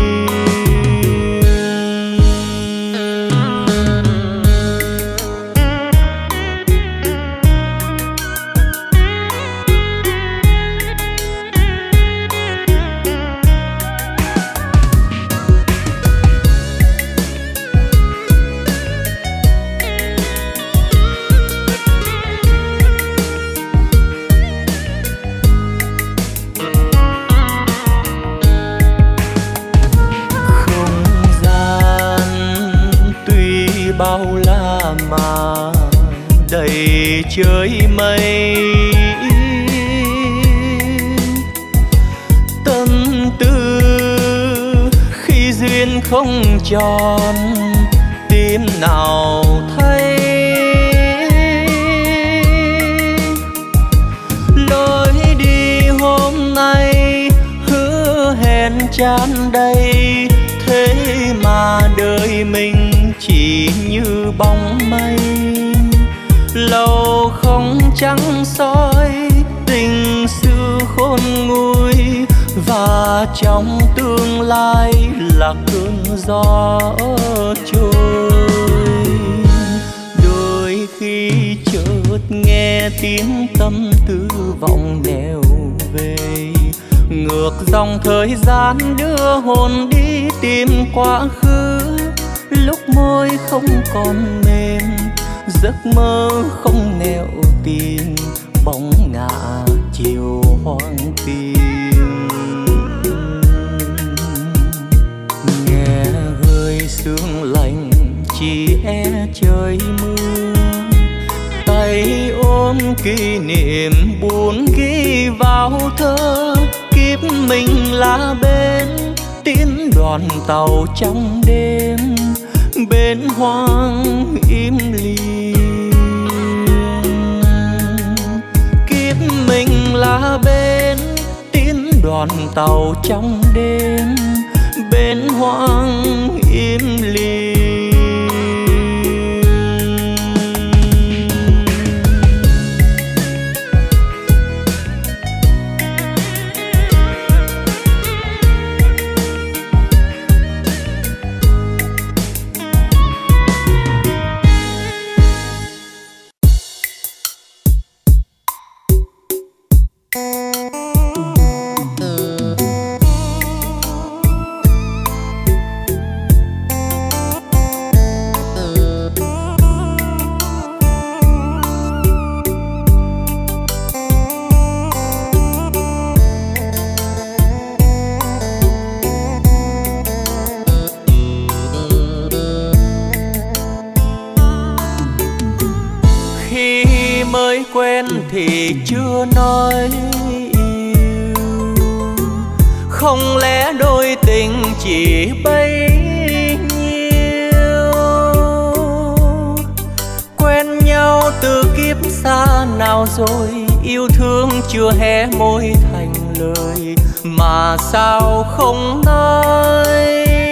Bao la mà đầy trời mây, tâm tư khi duyên không tròn tim nào thấy. Lối đi hôm nay hứa hẹn tràn đầy, thế mà đời mình chỉ như bóng mây. Lâu không trắng soi tình xưa khôn nguôi, và trong tương lai là cơn gió trôi. Đôi khi chợt nghe tiếng tâm tư vọng nẻo về, ngược dòng thời gian đưa hồn đi tìm quá khứ, lúc môi không còn mềm, giấc mơ không nẻo tìm, bóng ngả chiều hoang tìm. Nghe hơi sương lạnh chỉ e trời mưa, tay ôm kỷ niệm buồn ghi vào thơ. Kiếp mình là bên tiếng đoàn tàu trong đêm, bên hoang im lìm. Kiếp mình là bên tiếng đoàn tàu trong đêm, bên hoang im lìm. Quen thì chưa nói yêu, không lẽ đôi tình chỉ bấy nhiêu. Quen nhau từ kiếp xa nào rồi, yêu thương chưa hé môi thành lời, mà sao không nói.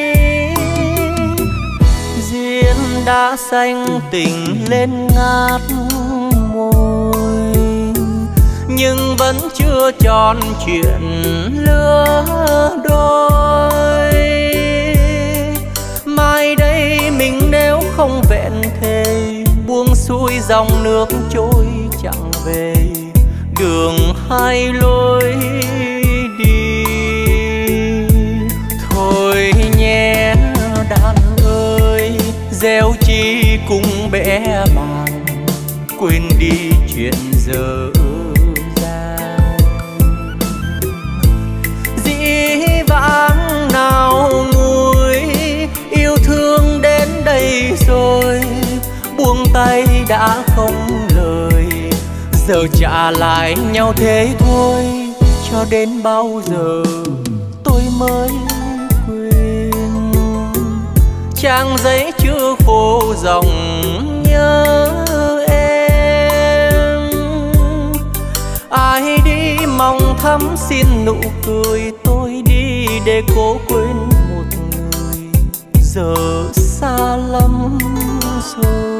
Duyên đã xanh tình lên ngát môi, nhưng vẫn chưa tròn chuyện lứa đôi. Mai đây mình nếu không vẹn thề, buông xuôi dòng nước trôi chẳng về, đường hai lối đi. Thôi nhé đàn ơi, gieo chi cùng bẽ bàng, quên đi chuyện dở dang. Dĩ vãng nào nguôi, yêu thương giờ trả lại nhau thế thôi. Cho đến bao giờ tôi mới quên trang giấy chưa khô dòng nhớ em. Ai đi mong thắm xin nụ cười, tôi đi để cố quên một người giờ xa lắm rồi.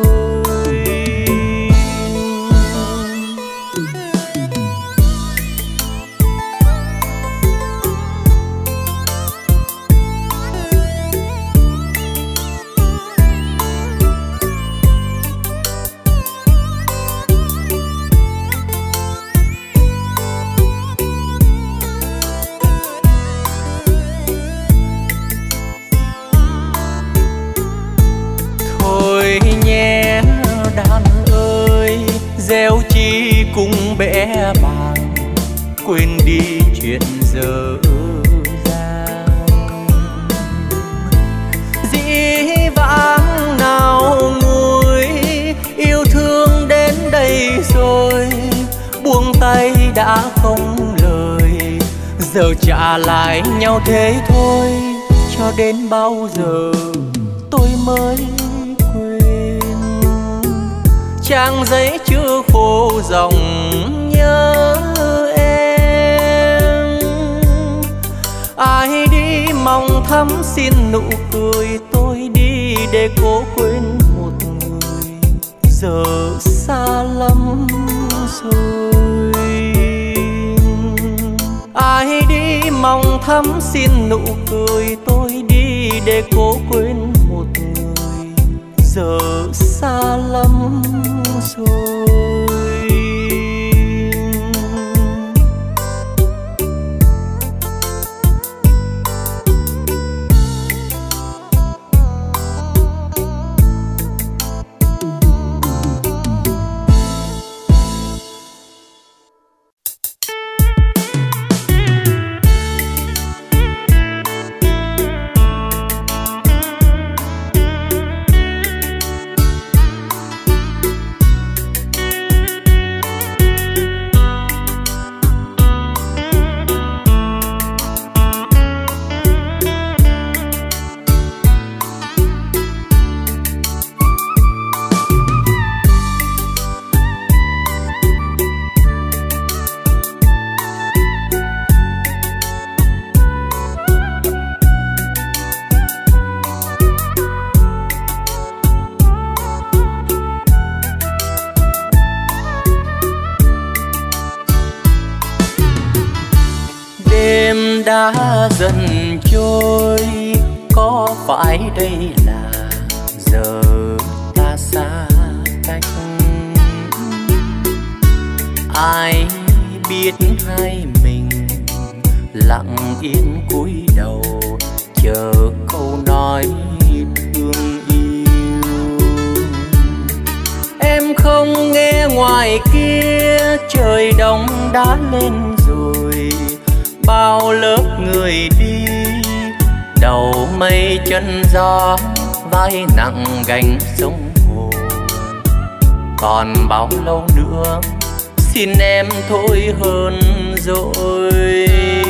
Gieo chi cùng bẽ bàng, quên đi chuyện dở dang. Dĩ vãng nào nguôi, yêu thương đến đây rồi, buông tay đã không lời. Giờ trả lại nhau thế thôi, cho đến bao giờ tôi mới trang giấy chưa khô dòng nhớ em. Ai đi mong thắm xin nụ cười, tôi đi để cố quên một người giờ xa lắm rồi. Ai đi mong thắm xin nụ cười, tôi đi để cố quên một người giờ xa lắm rồi. Đã dần trôi, có phải đây là giờ ta xa cách? Ai biết hai mình lặng yên cúi đầu chờ câu nói thương yêu. Em không nghe ngoài kia trời đông đã lên rồi, bao lớp người đi đầu mây chân gió, vai nặng gánh sông hồ. Còn bao lâu nữa xin em thôi hơn rồi.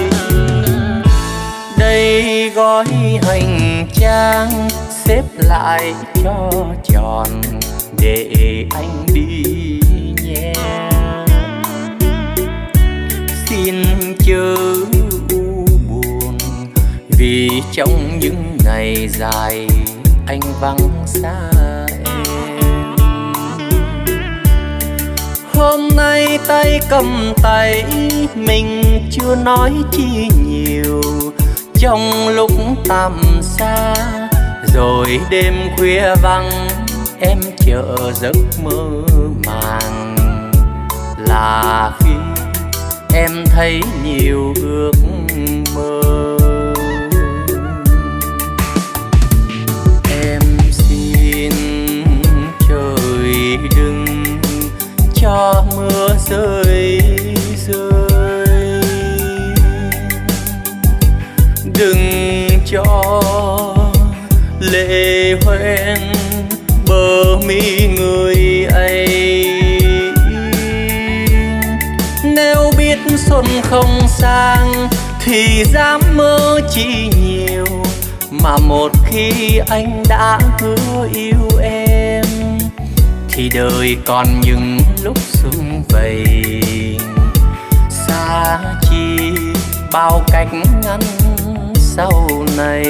Đây gói hành trang xếp lại cho tròn để anh đi nhé. Xin chớ u buồn vì trong những ngày dài anh vắng xa em. Hôm nay tay cầm tay mình chưa nói chi nhiều, trong lúc tạm xa rồi đêm khuya vắng em chờ giấc mơ màng. Là khi em thấy nhiều ước mơ. Em xin trời đừng cho mưa rơi rơi, đừng cho lệ hoen bờ mi người ấy. xuân không sang thì dám mơ chi nhiều, mà một khi anh đã hứa yêu em thì đời còn những lúc sum vầy. Xa chi bao cách ngăn sau này,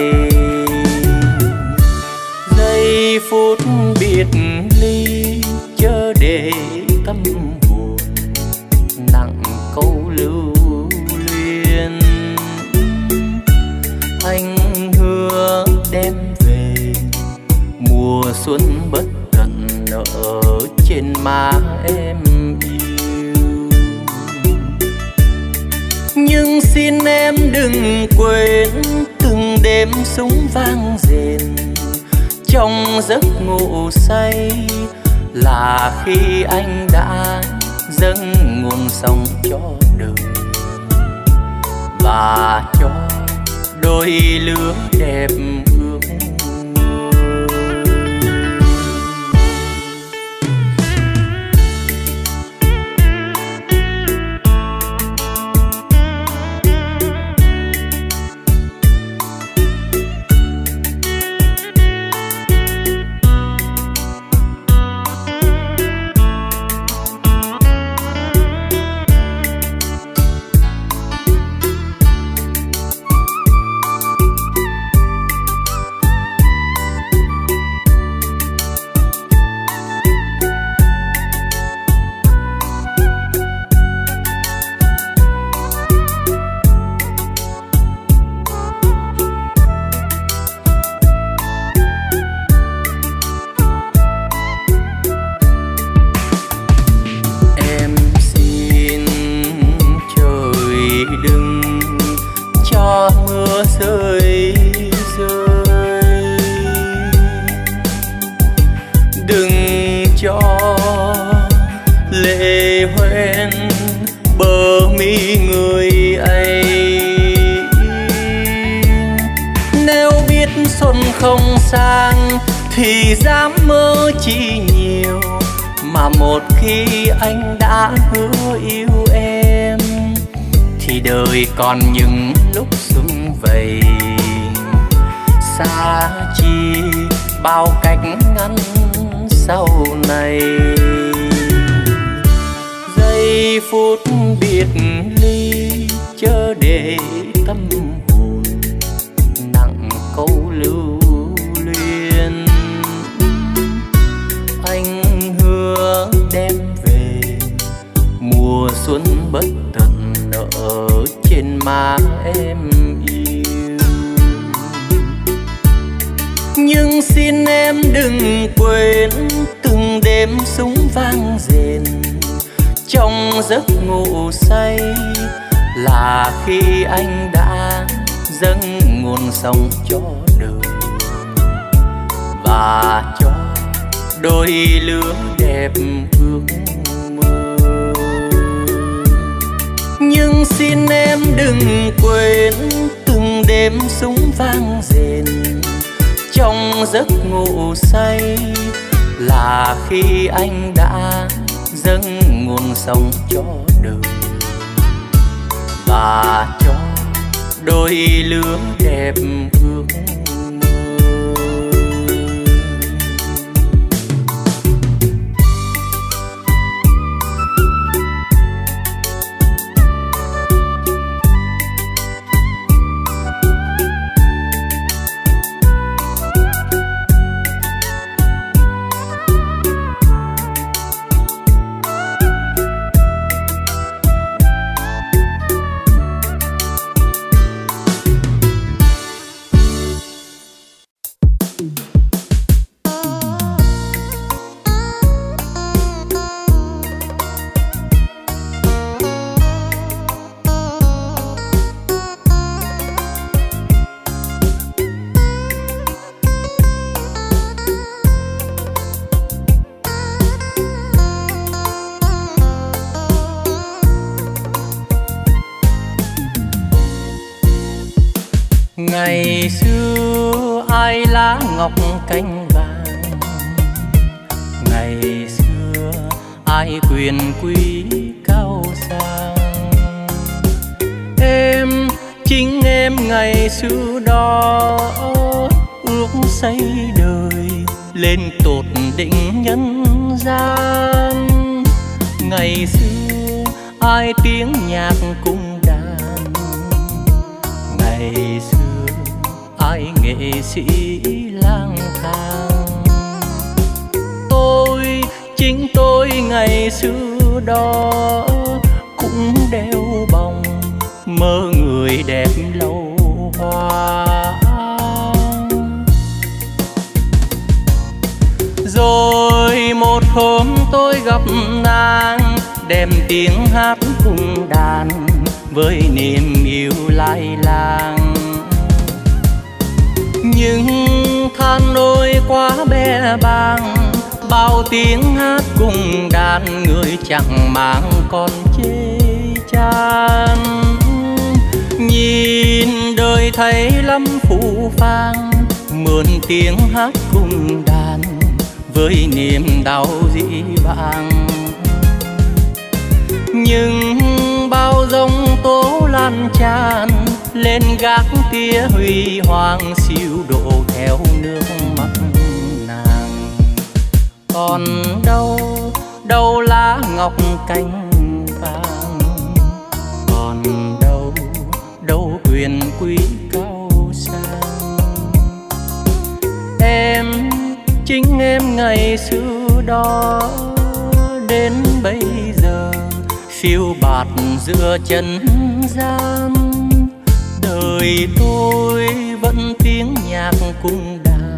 giây phút biệt ly chớ để tâm buồn nặng câu lưu luyến. Anh hứa đem về mùa xuân bất tận nở trên má em yêu, nhưng xin em đừng quên từng đêm súng vang rền trong giấc ngủ say, là khi anh đã dâng nguồn sống cho đời và cho đôi lứa đẹp ước mơ. Không sang thì dám mơ chi nhiều, mà một khi anh đã hứa yêu em thì đời còn những lúc sum vầy. Xa chi bao cách ngăn sau này, giây phút biệt ly chớ để tâm hồn nặng câu lưu. Anh hứa đem về mùa xuân bất tận nở trên má em yêu, nhưng xin em đừng quên từng đêm súng vang rền trong giấc ngủ say, là khi anh đã dâng nguồn sống cho đời và cho đôi lứa đẹp ước mơ. Nhưng xin em đừng quên từng đêm súng vang rền trong giấc ngủ say, là khi anh đã dâng nguồn sống cho đời và cho đôi lứa đẹp ước mơ. Ngày xưa ai lá ngọc cánh vàng, ngày xưa ai quyền quý cao sang. chính em ngày xưa đó ước xây đời lên tột đỉnh nhân gian. Ngày xưa ai tiếng nhạc cung đàn, ngày xưa ai nghệ sĩ lang thang. Tôi chính tôi ngày xưa đó cũng đeo bồng mơ người đẹp lâu hoa. Rồi một hôm tôi gặp nàng, đem tiếng hát cùng đàn với niềm yêu lai làng. Nhưng than ôi quá bé bàng, bao tiếng hát cùng đàn người chẳng mang con chê chan. Nhìn đời thấy lắm phũ phàng, mượn tiếng hát cùng đàn với niềm đau dĩ vãng. Nhưng bao giông tố lan tràn lên gác tia huy hoàng, siêu độ theo nước mắt nàng. Còn đâu đâu lá ngọc cánh vàng, còn đâu đâu quyền quý cao sang. Em chính em ngày xưa đó đến bây giờ phiêu bạt giữa chân gian. Đời tôi vẫn tiếng nhạc cung đàn,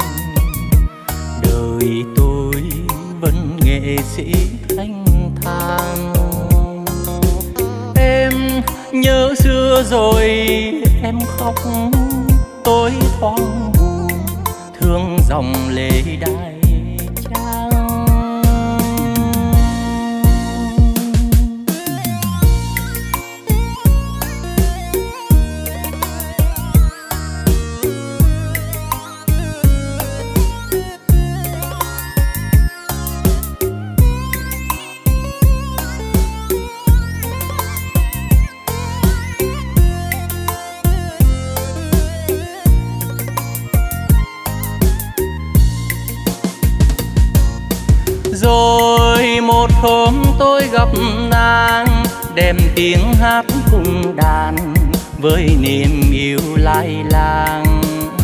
đời tôi vẫn nghệ sĩ thanh thang. Em nhớ xưa rồi em khóc, tôi thoáng buồn thương dòng lệ đai trang. Rồi một hôm tôi gặp nàng, đem tiếng hát cùng đàn với niềm yêu lai làng.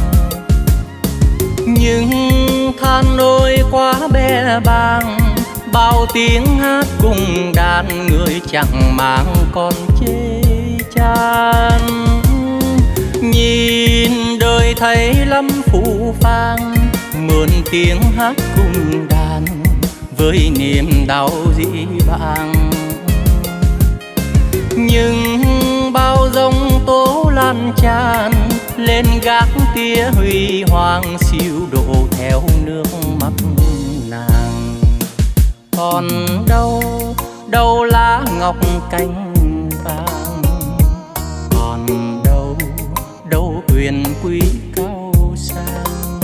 Nhưng than ôi quá bé bàng, bao tiếng hát cùng đàn người chẳng mang con chê chan. Nhìn đời thấy lắm phũ phàng, mượn tiếng hát cùng đàn với niềm đau dĩ vãng. Nhưng bao giông tố lan tràn lên gác tia huy hoàng, siêu độ theo nước mắt nàng. Còn đâu đâu lá ngọc cánh vàng, còn đâu đâu quyền quý cao sang.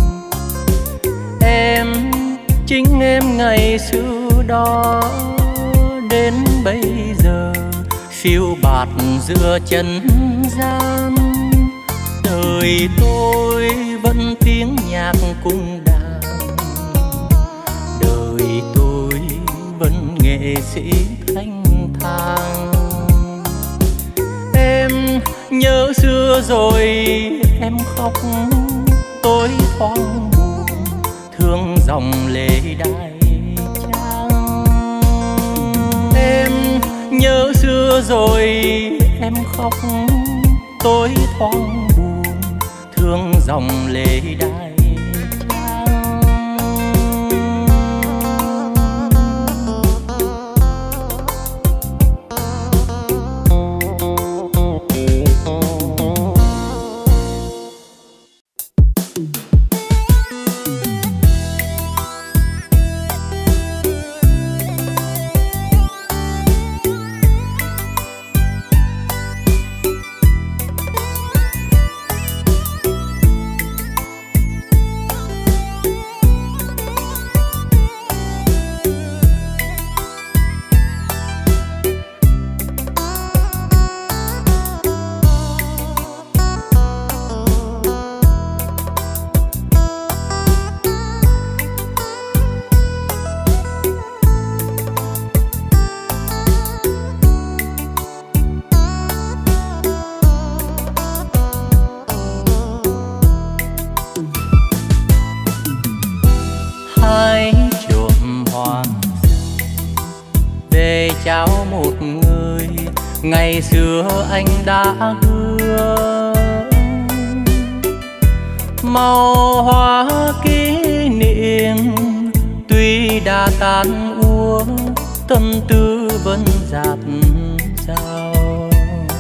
Em chính em ngày xưa đó đến bây giờ phiêu bạt giữa chân gian. Đời tôi vẫn tiếng nhạc cung đàn, đời tôi vẫn nghệ sĩ thanh thang. Em nhớ xưa rồi em khóc, tôi thoáng buồn thương dòng lệ đai trang. Em nhớ xưa rồi em khóc, tôi thoáng buồn thương dòng lệ đai trang. ngày xưa anh đã hứa. Màu hoa kỷ niệm tuy đã tan úa, tâm tư vẫn dạt dào.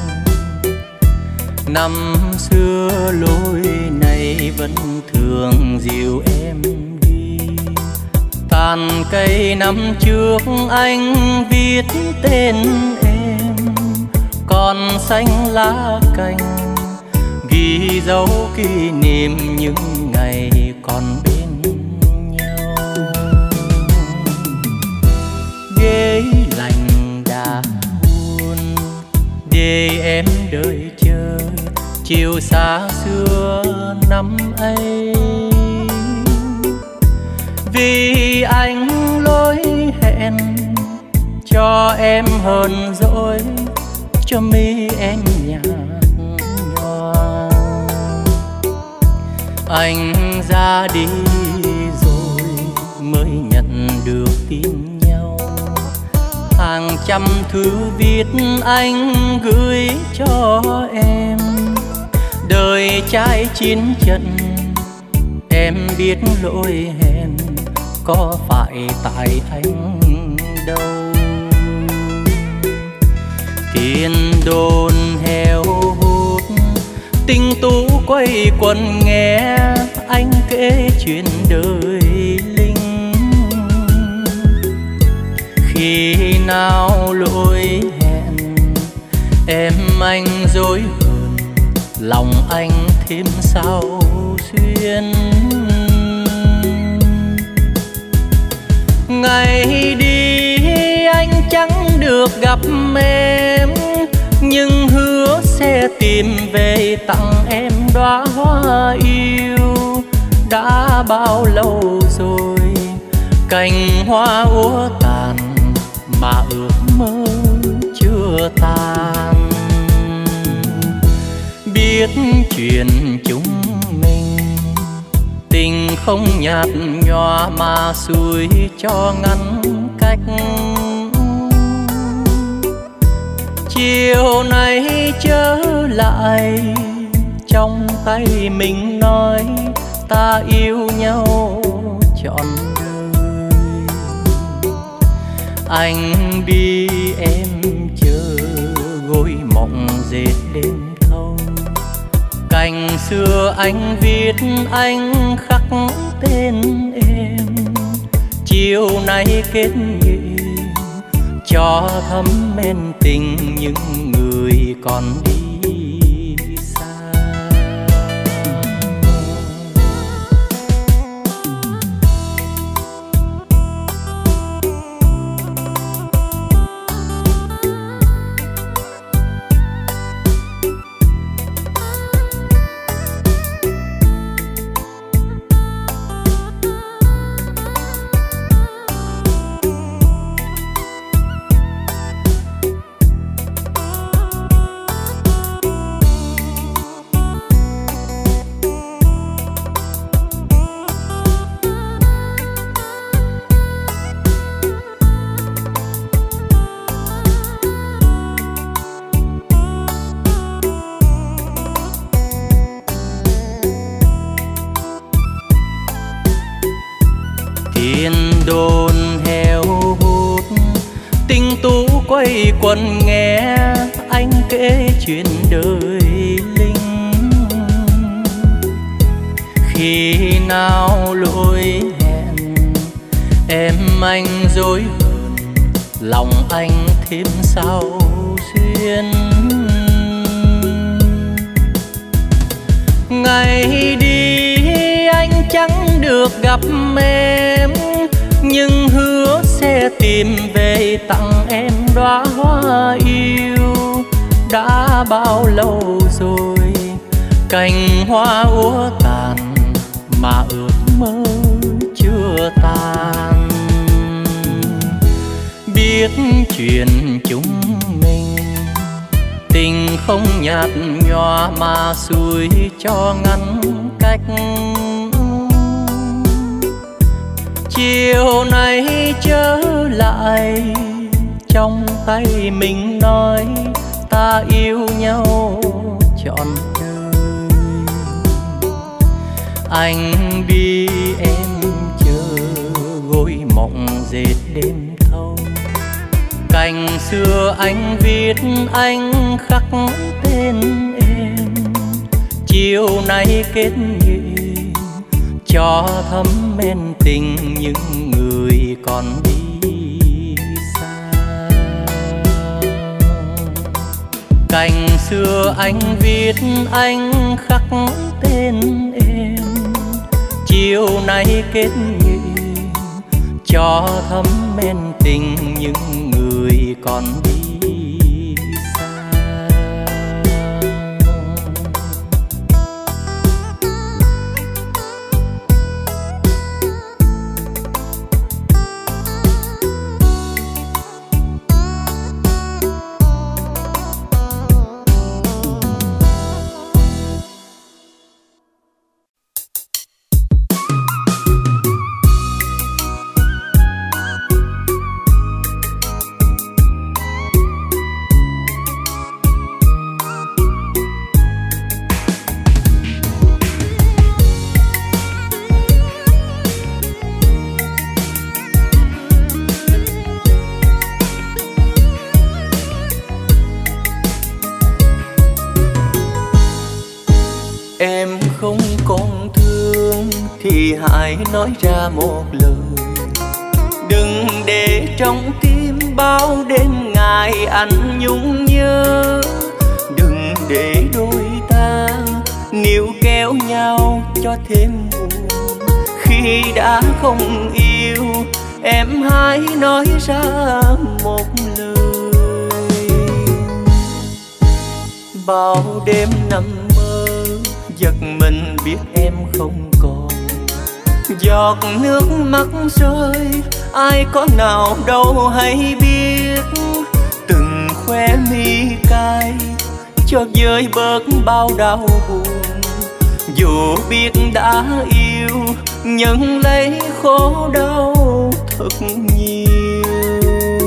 Năm xưa lối này vẫn thường dìu em đi. Tàn cây năm trước anh viết tên em, còn xanh lá cành ghi dấu kỷ niệm những ngày còn bên nhau. Ghế lành đã buồn để em đợi chờ chiều xa xưa năm ấy. Vì anh lỗi hẹn cho em hờn dỗi, cho mi em nhạt nhòa. Anh ra đi rồi mới nhận được tin nhau. Hàng trăm thư viết anh gửi cho em. Đời trai chín trận em biết lỗi hẹn, có phải tại anh đâu. Tiền đồn heo hút, tình tú quay quần nghe anh kể chuyện đời linh. Khi nào lỗi hẹn em anh dối hờn, lòng anh thêm sao xuyên. Ngày đi anh chẳng được gặp em, nhưng hứa sẽ tìm về tặng em đóa hoa yêu. Đã bao lâu rồi cành hoa úa tàn, mà ước mơ chưa tan. Biết chuyện chúng mình tình không nhạt nhòa, mà xuôi cho ngăn cách. Chiều nay trở lại trong tay mình nói ta yêu nhau trọn đời. Anh đi em chờ gối mộng dệt đêm thâu. Cành xưa anh viết anh khắc tên em. Chiều nay kết nghị cho thấm men tình những người còn đi xa. Tiền đồn heo hút, tình tú quay quần nghe anh kể chuyện đời linh. Khi nào lỗi hẹn em anh dối hờn, lòng anh thêm sao xuyên. Ngày đi anh chẳng được gặp em, nhưng hứa sẽ tìm về tặng em đóa hoa yêu. Đã bao lâu rồi cành hoa úa tàn, mà ước mơ chưa tan. Biết chuyện chúng mình tình không nhạt nhòa, mà xuôi cho ngăn cách. Chiều nay trở lại trong tay mình nói ta yêu nhau trọn đời. Anh đi em chờ gối mộng dệt đêm thâu. Cành xưa anh viết anh khắc tên em. Chiều nay kết nghĩa cho thấm men tình những người còn đi xa. Cành xưa anh viết anh khắc tên em. Chiều nay kết nghĩa cho thấm men tình những người còn đi xa. Thì hãy nói ra một lời, đừng để trong tim bao đêm ngày anh nhung nhớ. Đừng để đôi ta níu kéo nhau cho thêm buồn. Khi đã không yêu em hãy nói ra một lời. Bao đêm nằm mơ giật mình biết em không còn. Giọt nước mắt rơi ai có nào đâu hay biết. Từng khóe mi cay cho vơi bớt bao đau buồn. Dù biết đã yêu nhận lấy khổ đau thật nhiều.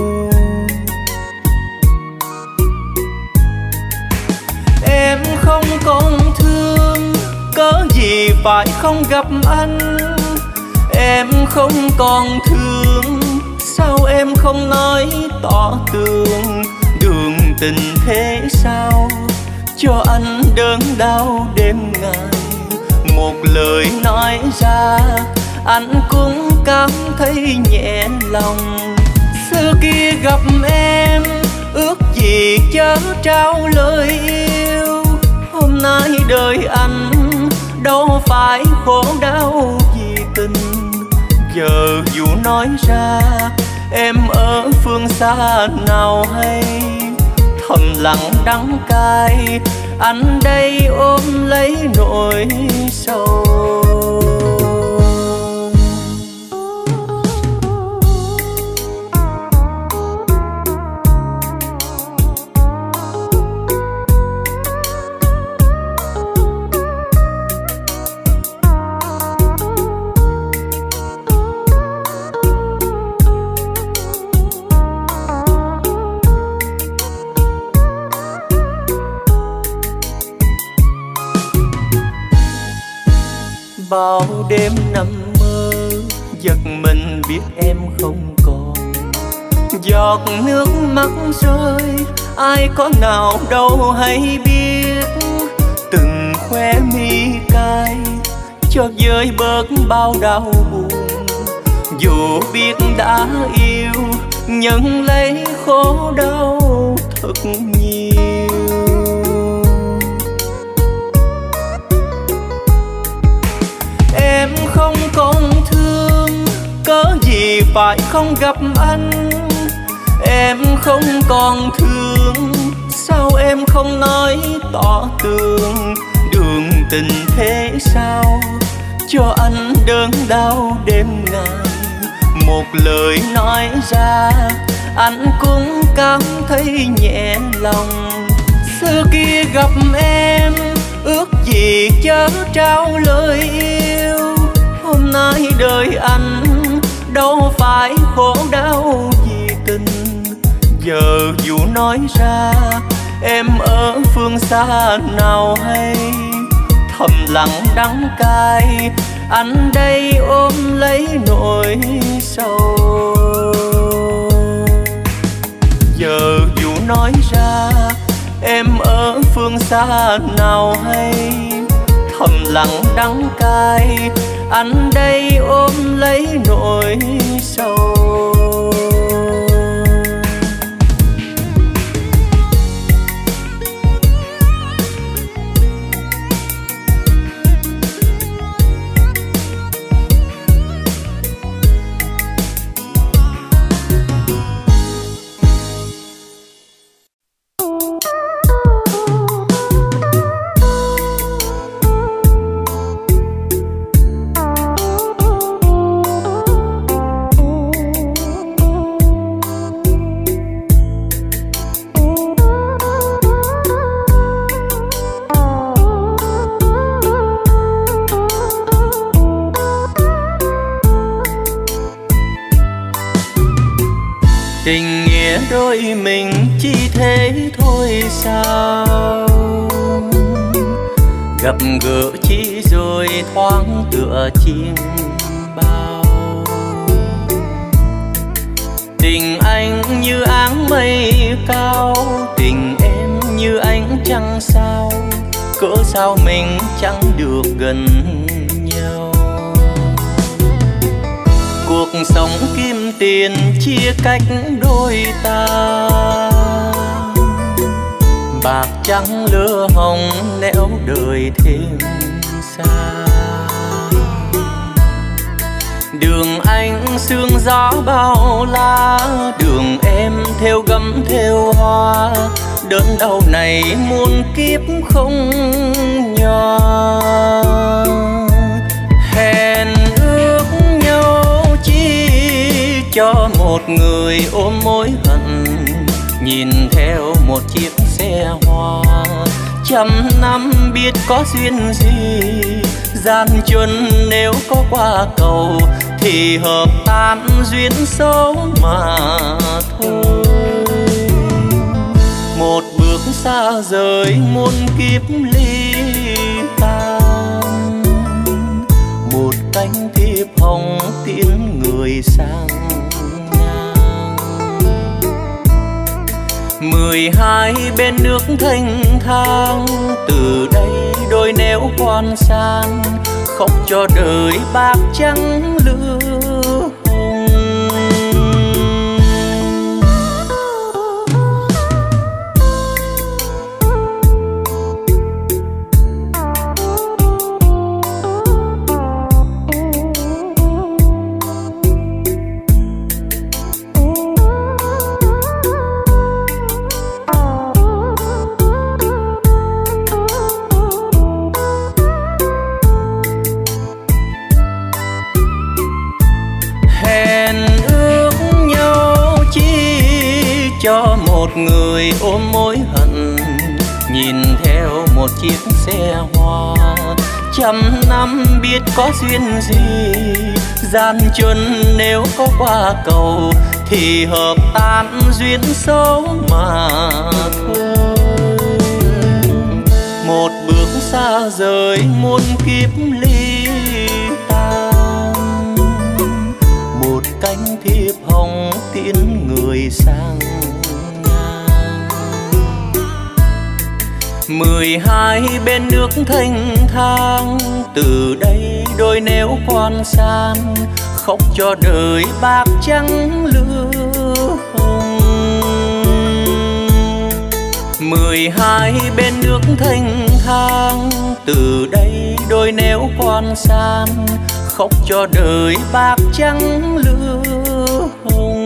Em không còn thương cớ gì phải không gặp anh. Em không còn thương sao em không nói tỏ tường. Đường tình thế sao cho anh đớn đau đêm ngày. Một lời nói ra anh cũng cảm thấy nhẹ lòng. Xưa kia gặp em ước gì chớ trao lời yêu. Hôm nay đời anh đâu phải khổ đau vì tình. Giờ dù nói ra em ở phương xa nào hay. Thầm lặng đắng cay anh đây ôm lấy nỗi sầu. Bao đêm nằm mơ giật mình biết em không còn. Giọt nước mắt rơi ai có nào đâu hay biết. Từng khóe mi cay cho vơi bớt bao đau buồn. Dù biết đã yêu nhận lấy khổ đau thật nhiều. Em không còn thương cớ gì phải không gặp anh. Em không còn thương sao em không nói tỏ tường. Đường tình thế sao cho anh đớn đau đêm ngày. Một lời nói ra anh cũng cảm thấy nhẹ lòng. Xưa kia gặp em ước gì chớ trao lời yêu. Hôm nay đời anh đâu phải khổ đau vì tình. Giờ dù nói ra em ở phương xa nào hay, thầm lặng đắng cay, anh đây ôm lấy nỗi sầu. Giờ dù nói ra em ở phương xa nào hay, thầm lặng đắng cay, anh đây ôm lấy nỗi sầu. Tình nghĩa đôi mình chỉ thế thôi sao, gặp gỡ chỉ rồi thoáng tựa chim bao. Tình anh như áng mây cao, tình em như ánh trăng sao, cỡ sao mình chẳng được gần nhau. Cuộc sống kim tiền chia cách đôi ta, bạc trắng lửa hồng nẻo đời thêm xa. Đường anh sương gió bao la, đường em theo gấm theo hoa, đớn đau này muôn kiếp không nhỏ. Hẹn ước nhau chỉ cho một người ôm mối hận, nhìn theo một chiếc xe hoa. Trăm năm biết có duyên gì, gian truân nếu có qua cầu, thì hợp tan duyên số mà thôi. Một bước xa rời muôn kiếp ly tan, một cánh thiệp hồng tiễn người sang ngang. Mười hai bên nước thanh thang, từ đây đôi nẻo quan san, khóc cho đời bạc trắng lửa hồng. Cho một người ôm mối hận, nhìn theo một chiếc xe hoa. Trăm năm biết có duyên gì, gian truân nếu có qua cầu, thì hợp tan duyên số mà thôi. Một bước xa rời muôn kiếp ly tan, một cánh thiệp hồng tiễn người sang. Mười hai bên nước thanh thang, từ đây đôi nẻo quan san, khóc cho đời bạc trắng lửa hồng. Mười hai bên nước thanh thang, từ đây đôi nẻo quan san, khóc cho đời bạc trắng lửa hồng.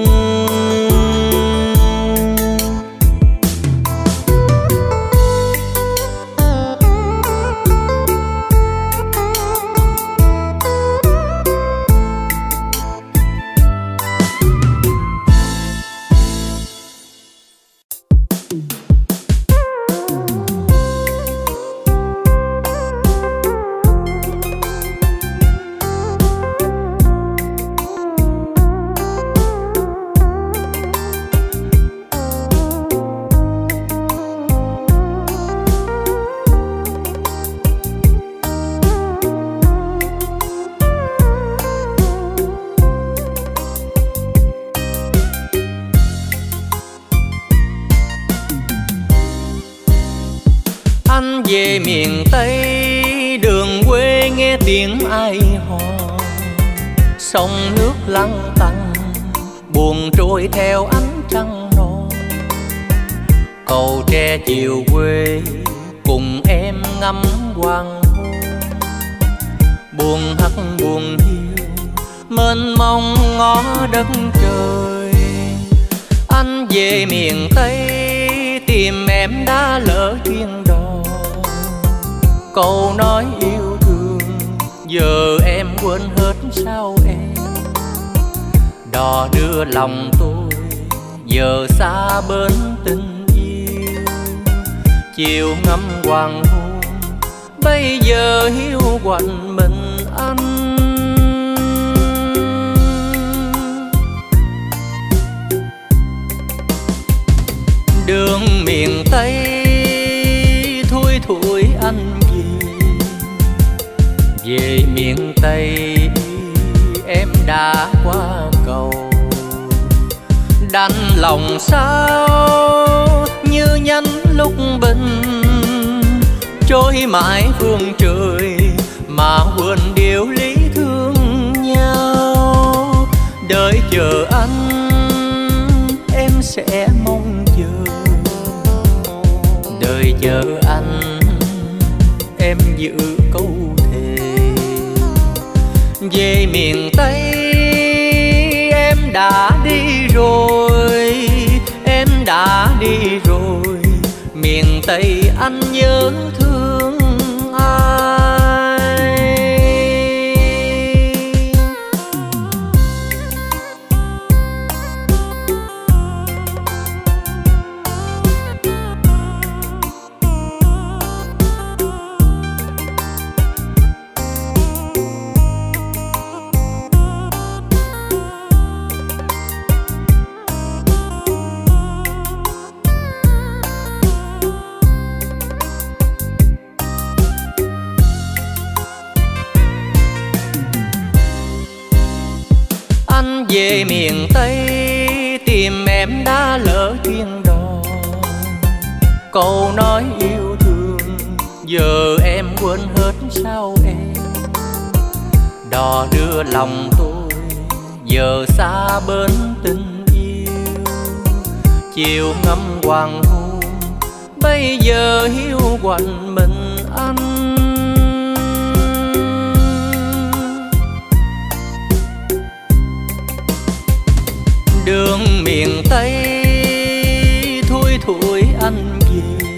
về miền Tây, đường quê nghe tiếng ai hò, sông nước lăn tăn buồn trôi theo ánh trăng non. Cầu tre chiều quê cùng em ngắm hoàng hôn, buồn hắt buồn hiu mênh mông ngó đất trời. Anh về miền Tây tìm em đã lỡ duyên đò, câu nói yêu thương giờ em quên hết sao em. Đò đưa lòng tôi giờ xa bên tình yêu, chiều ngắm hoàng hôn bây giờ hiu quạnh mình anh. Đường miền Tây thui thủi anh về, về miền Tây em đã qua cầu. Đành lòng sao như nhánh lúc bình, trôi mãi phương trời mà quên điều lý thương nhau. Đợi chờ anh em sẽ mong chờ, đợi chờ anh em giữ câu thề. Về miền Tây em đã đi rồi, em đã đi rồi, miền Tây anh nhớ thương ai. Về miền Tây tìm em đã lỡ duyên đò, câu nói yêu thương giờ em quên hết sao em. Đò đưa lòng tôi giờ xa bên tình yêu, chiều ngắm hoàng hôn bây giờ hiu quạnh mình anh. Đường miền Tây thui thủi anh về,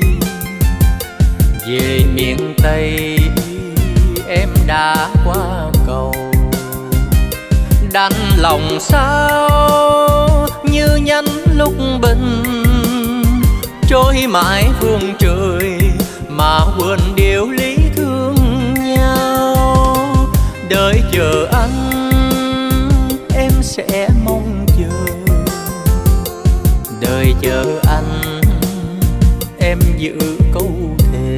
về miền Tây em đã qua cầu. Đành lòng sao như nhánh lúc bình, trôi mãi phương trời mà quên điều lý thương nhau. Đợi chờ anh em sẽ mong chờ, đợi chờ anh em giữ câu thề.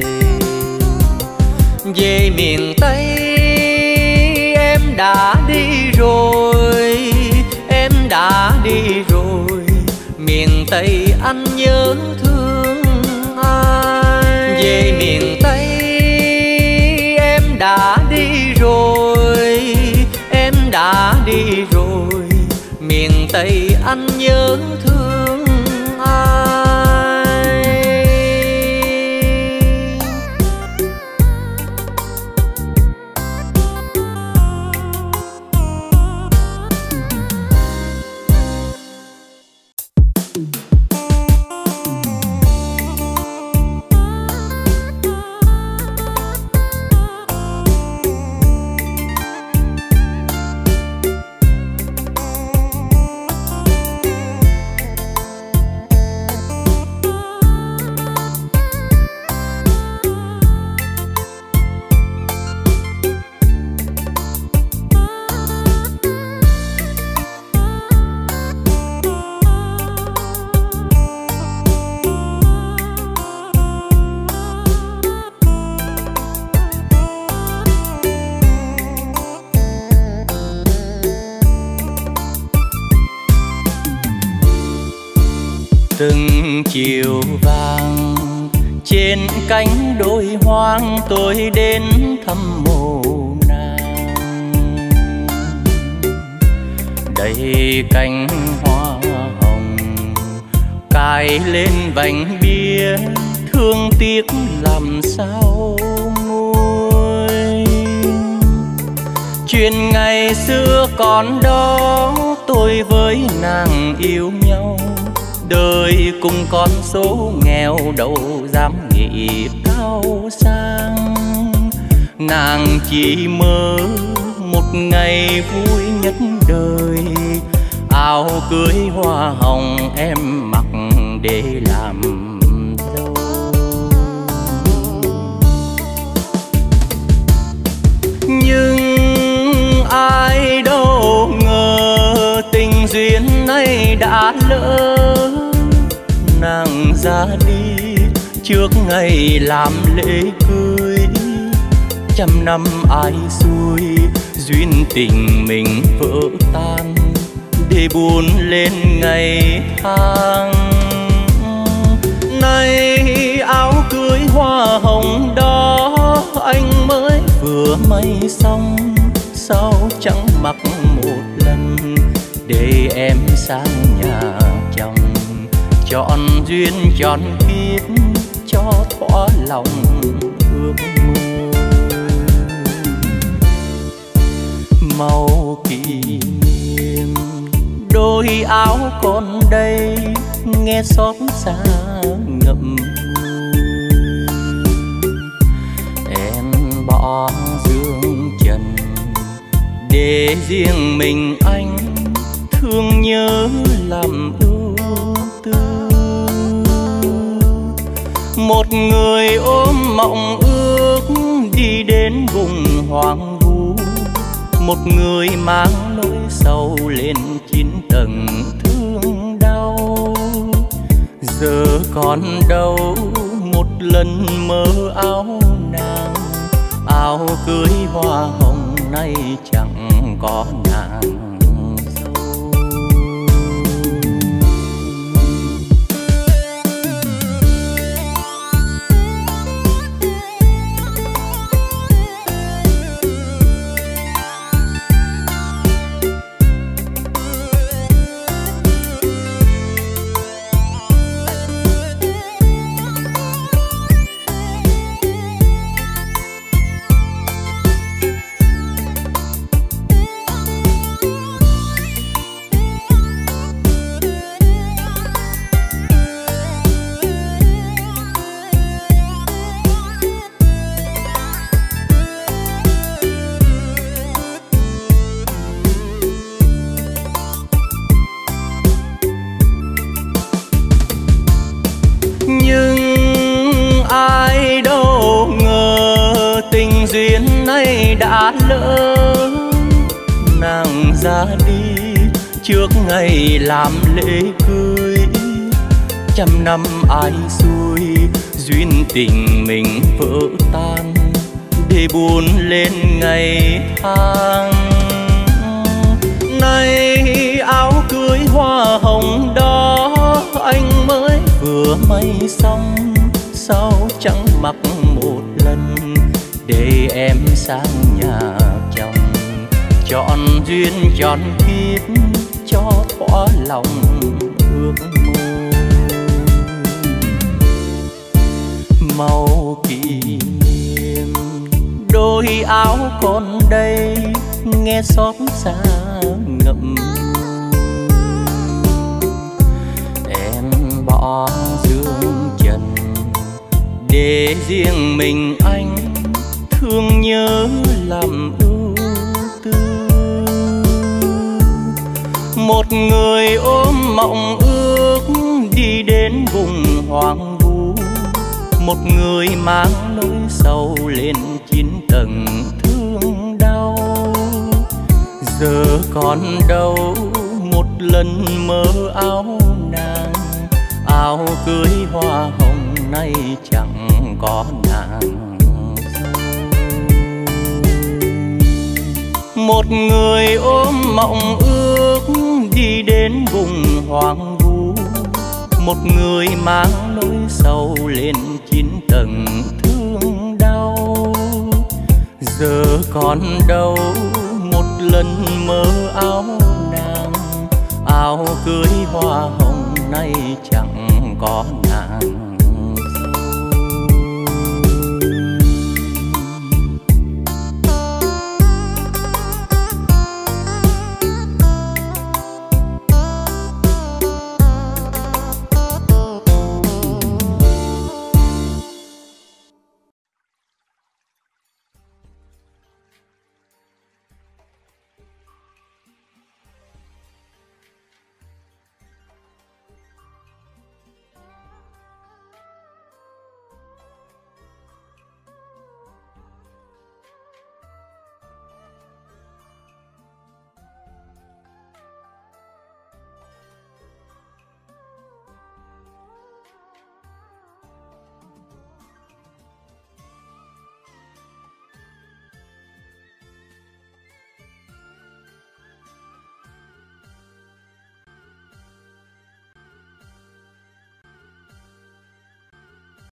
Về miền Tây em đã đi rồi, em đã đi rồi, miền Tây anh nhớ thương ai. Về miền Tây em đã đi rồi, em đã đi rồi, miền Tây anh nhớ thương ai. Từng chiều vàng Trên cánh đồi hoang tôi đến thăm mộ nàng. Đầy cánh hoa hồng cài lên vành bia, thương tiếc làm sao nguôi. Chuyện ngày xưa còn đó, tôi với nàng yêu nhau. Đời cùng con số nghèo đâu dám nghĩ cao sang. Nàng chỉ mơ một ngày vui nhất đời, áo cưới hoa hồng em mặc để làm dâu. Nhưng ai đâu ngờ tình duyên này đã lỡ. Nàng ra đi trước ngày làm lễ cưới, trăm năm ai xuôi duyên tình mình vỡ tan, để buồn lên ngày tháng. Nay áo cưới hoa hồng đó anh mới vừa may xong, sao chẳng mặc một lần để em sang nhà chồng. Chọn duyên chọn kiếp cho thỏa lòng ước mơ. Màu kỷ niệm đôi áo còn đây, nghe xót xa ngậm ngùi. Em bỏ dương trần để riêng mình anh, thương nhớ làm ưu tư. Một người ôm mộng ước đi đến vùng hoang vu, một người mang nỗi sầu lên chín tầng thương đau. Giờ còn đâu một lần mơ áo nàng, áo cưới hoa hồng nay chẳng có nàng. Đã lỡ nàng ra đi trước ngày làm lễ cưới, trăm năm ai xuôi duyên tình mình vỡ tan, để buồn lên ngày tháng. Nay áo cưới hoa hồng đó anh mới vừa may xong, sao chẳng mặc một lần để em sang nhà chồng. Chọn duyên chọn kiếp cho thỏa lòng ước mơ. Màu kỷ niệm đôi áo còn đây, nghe xót xa ngậm ngùi. Em bỏ dương trần để riêng mình anh, thương nhớ làm ưu tư. Một người ôm mộng ước đi đến vùng hoang vu, một người mang nỗi sầu lên chín tầng thương đau. Giờ còn đâu một lần mơ áo nàng, áo cưới hoa hồng nay chẳng có nàng. Một người ôm mộng ước đi đến vùng hoang vu, một người mang nỗi sầu lên chín lần thương đau. Giờ còn đâu một lần mơ áo nàng, áo cưới hoa hồng nay chẳng có nàng.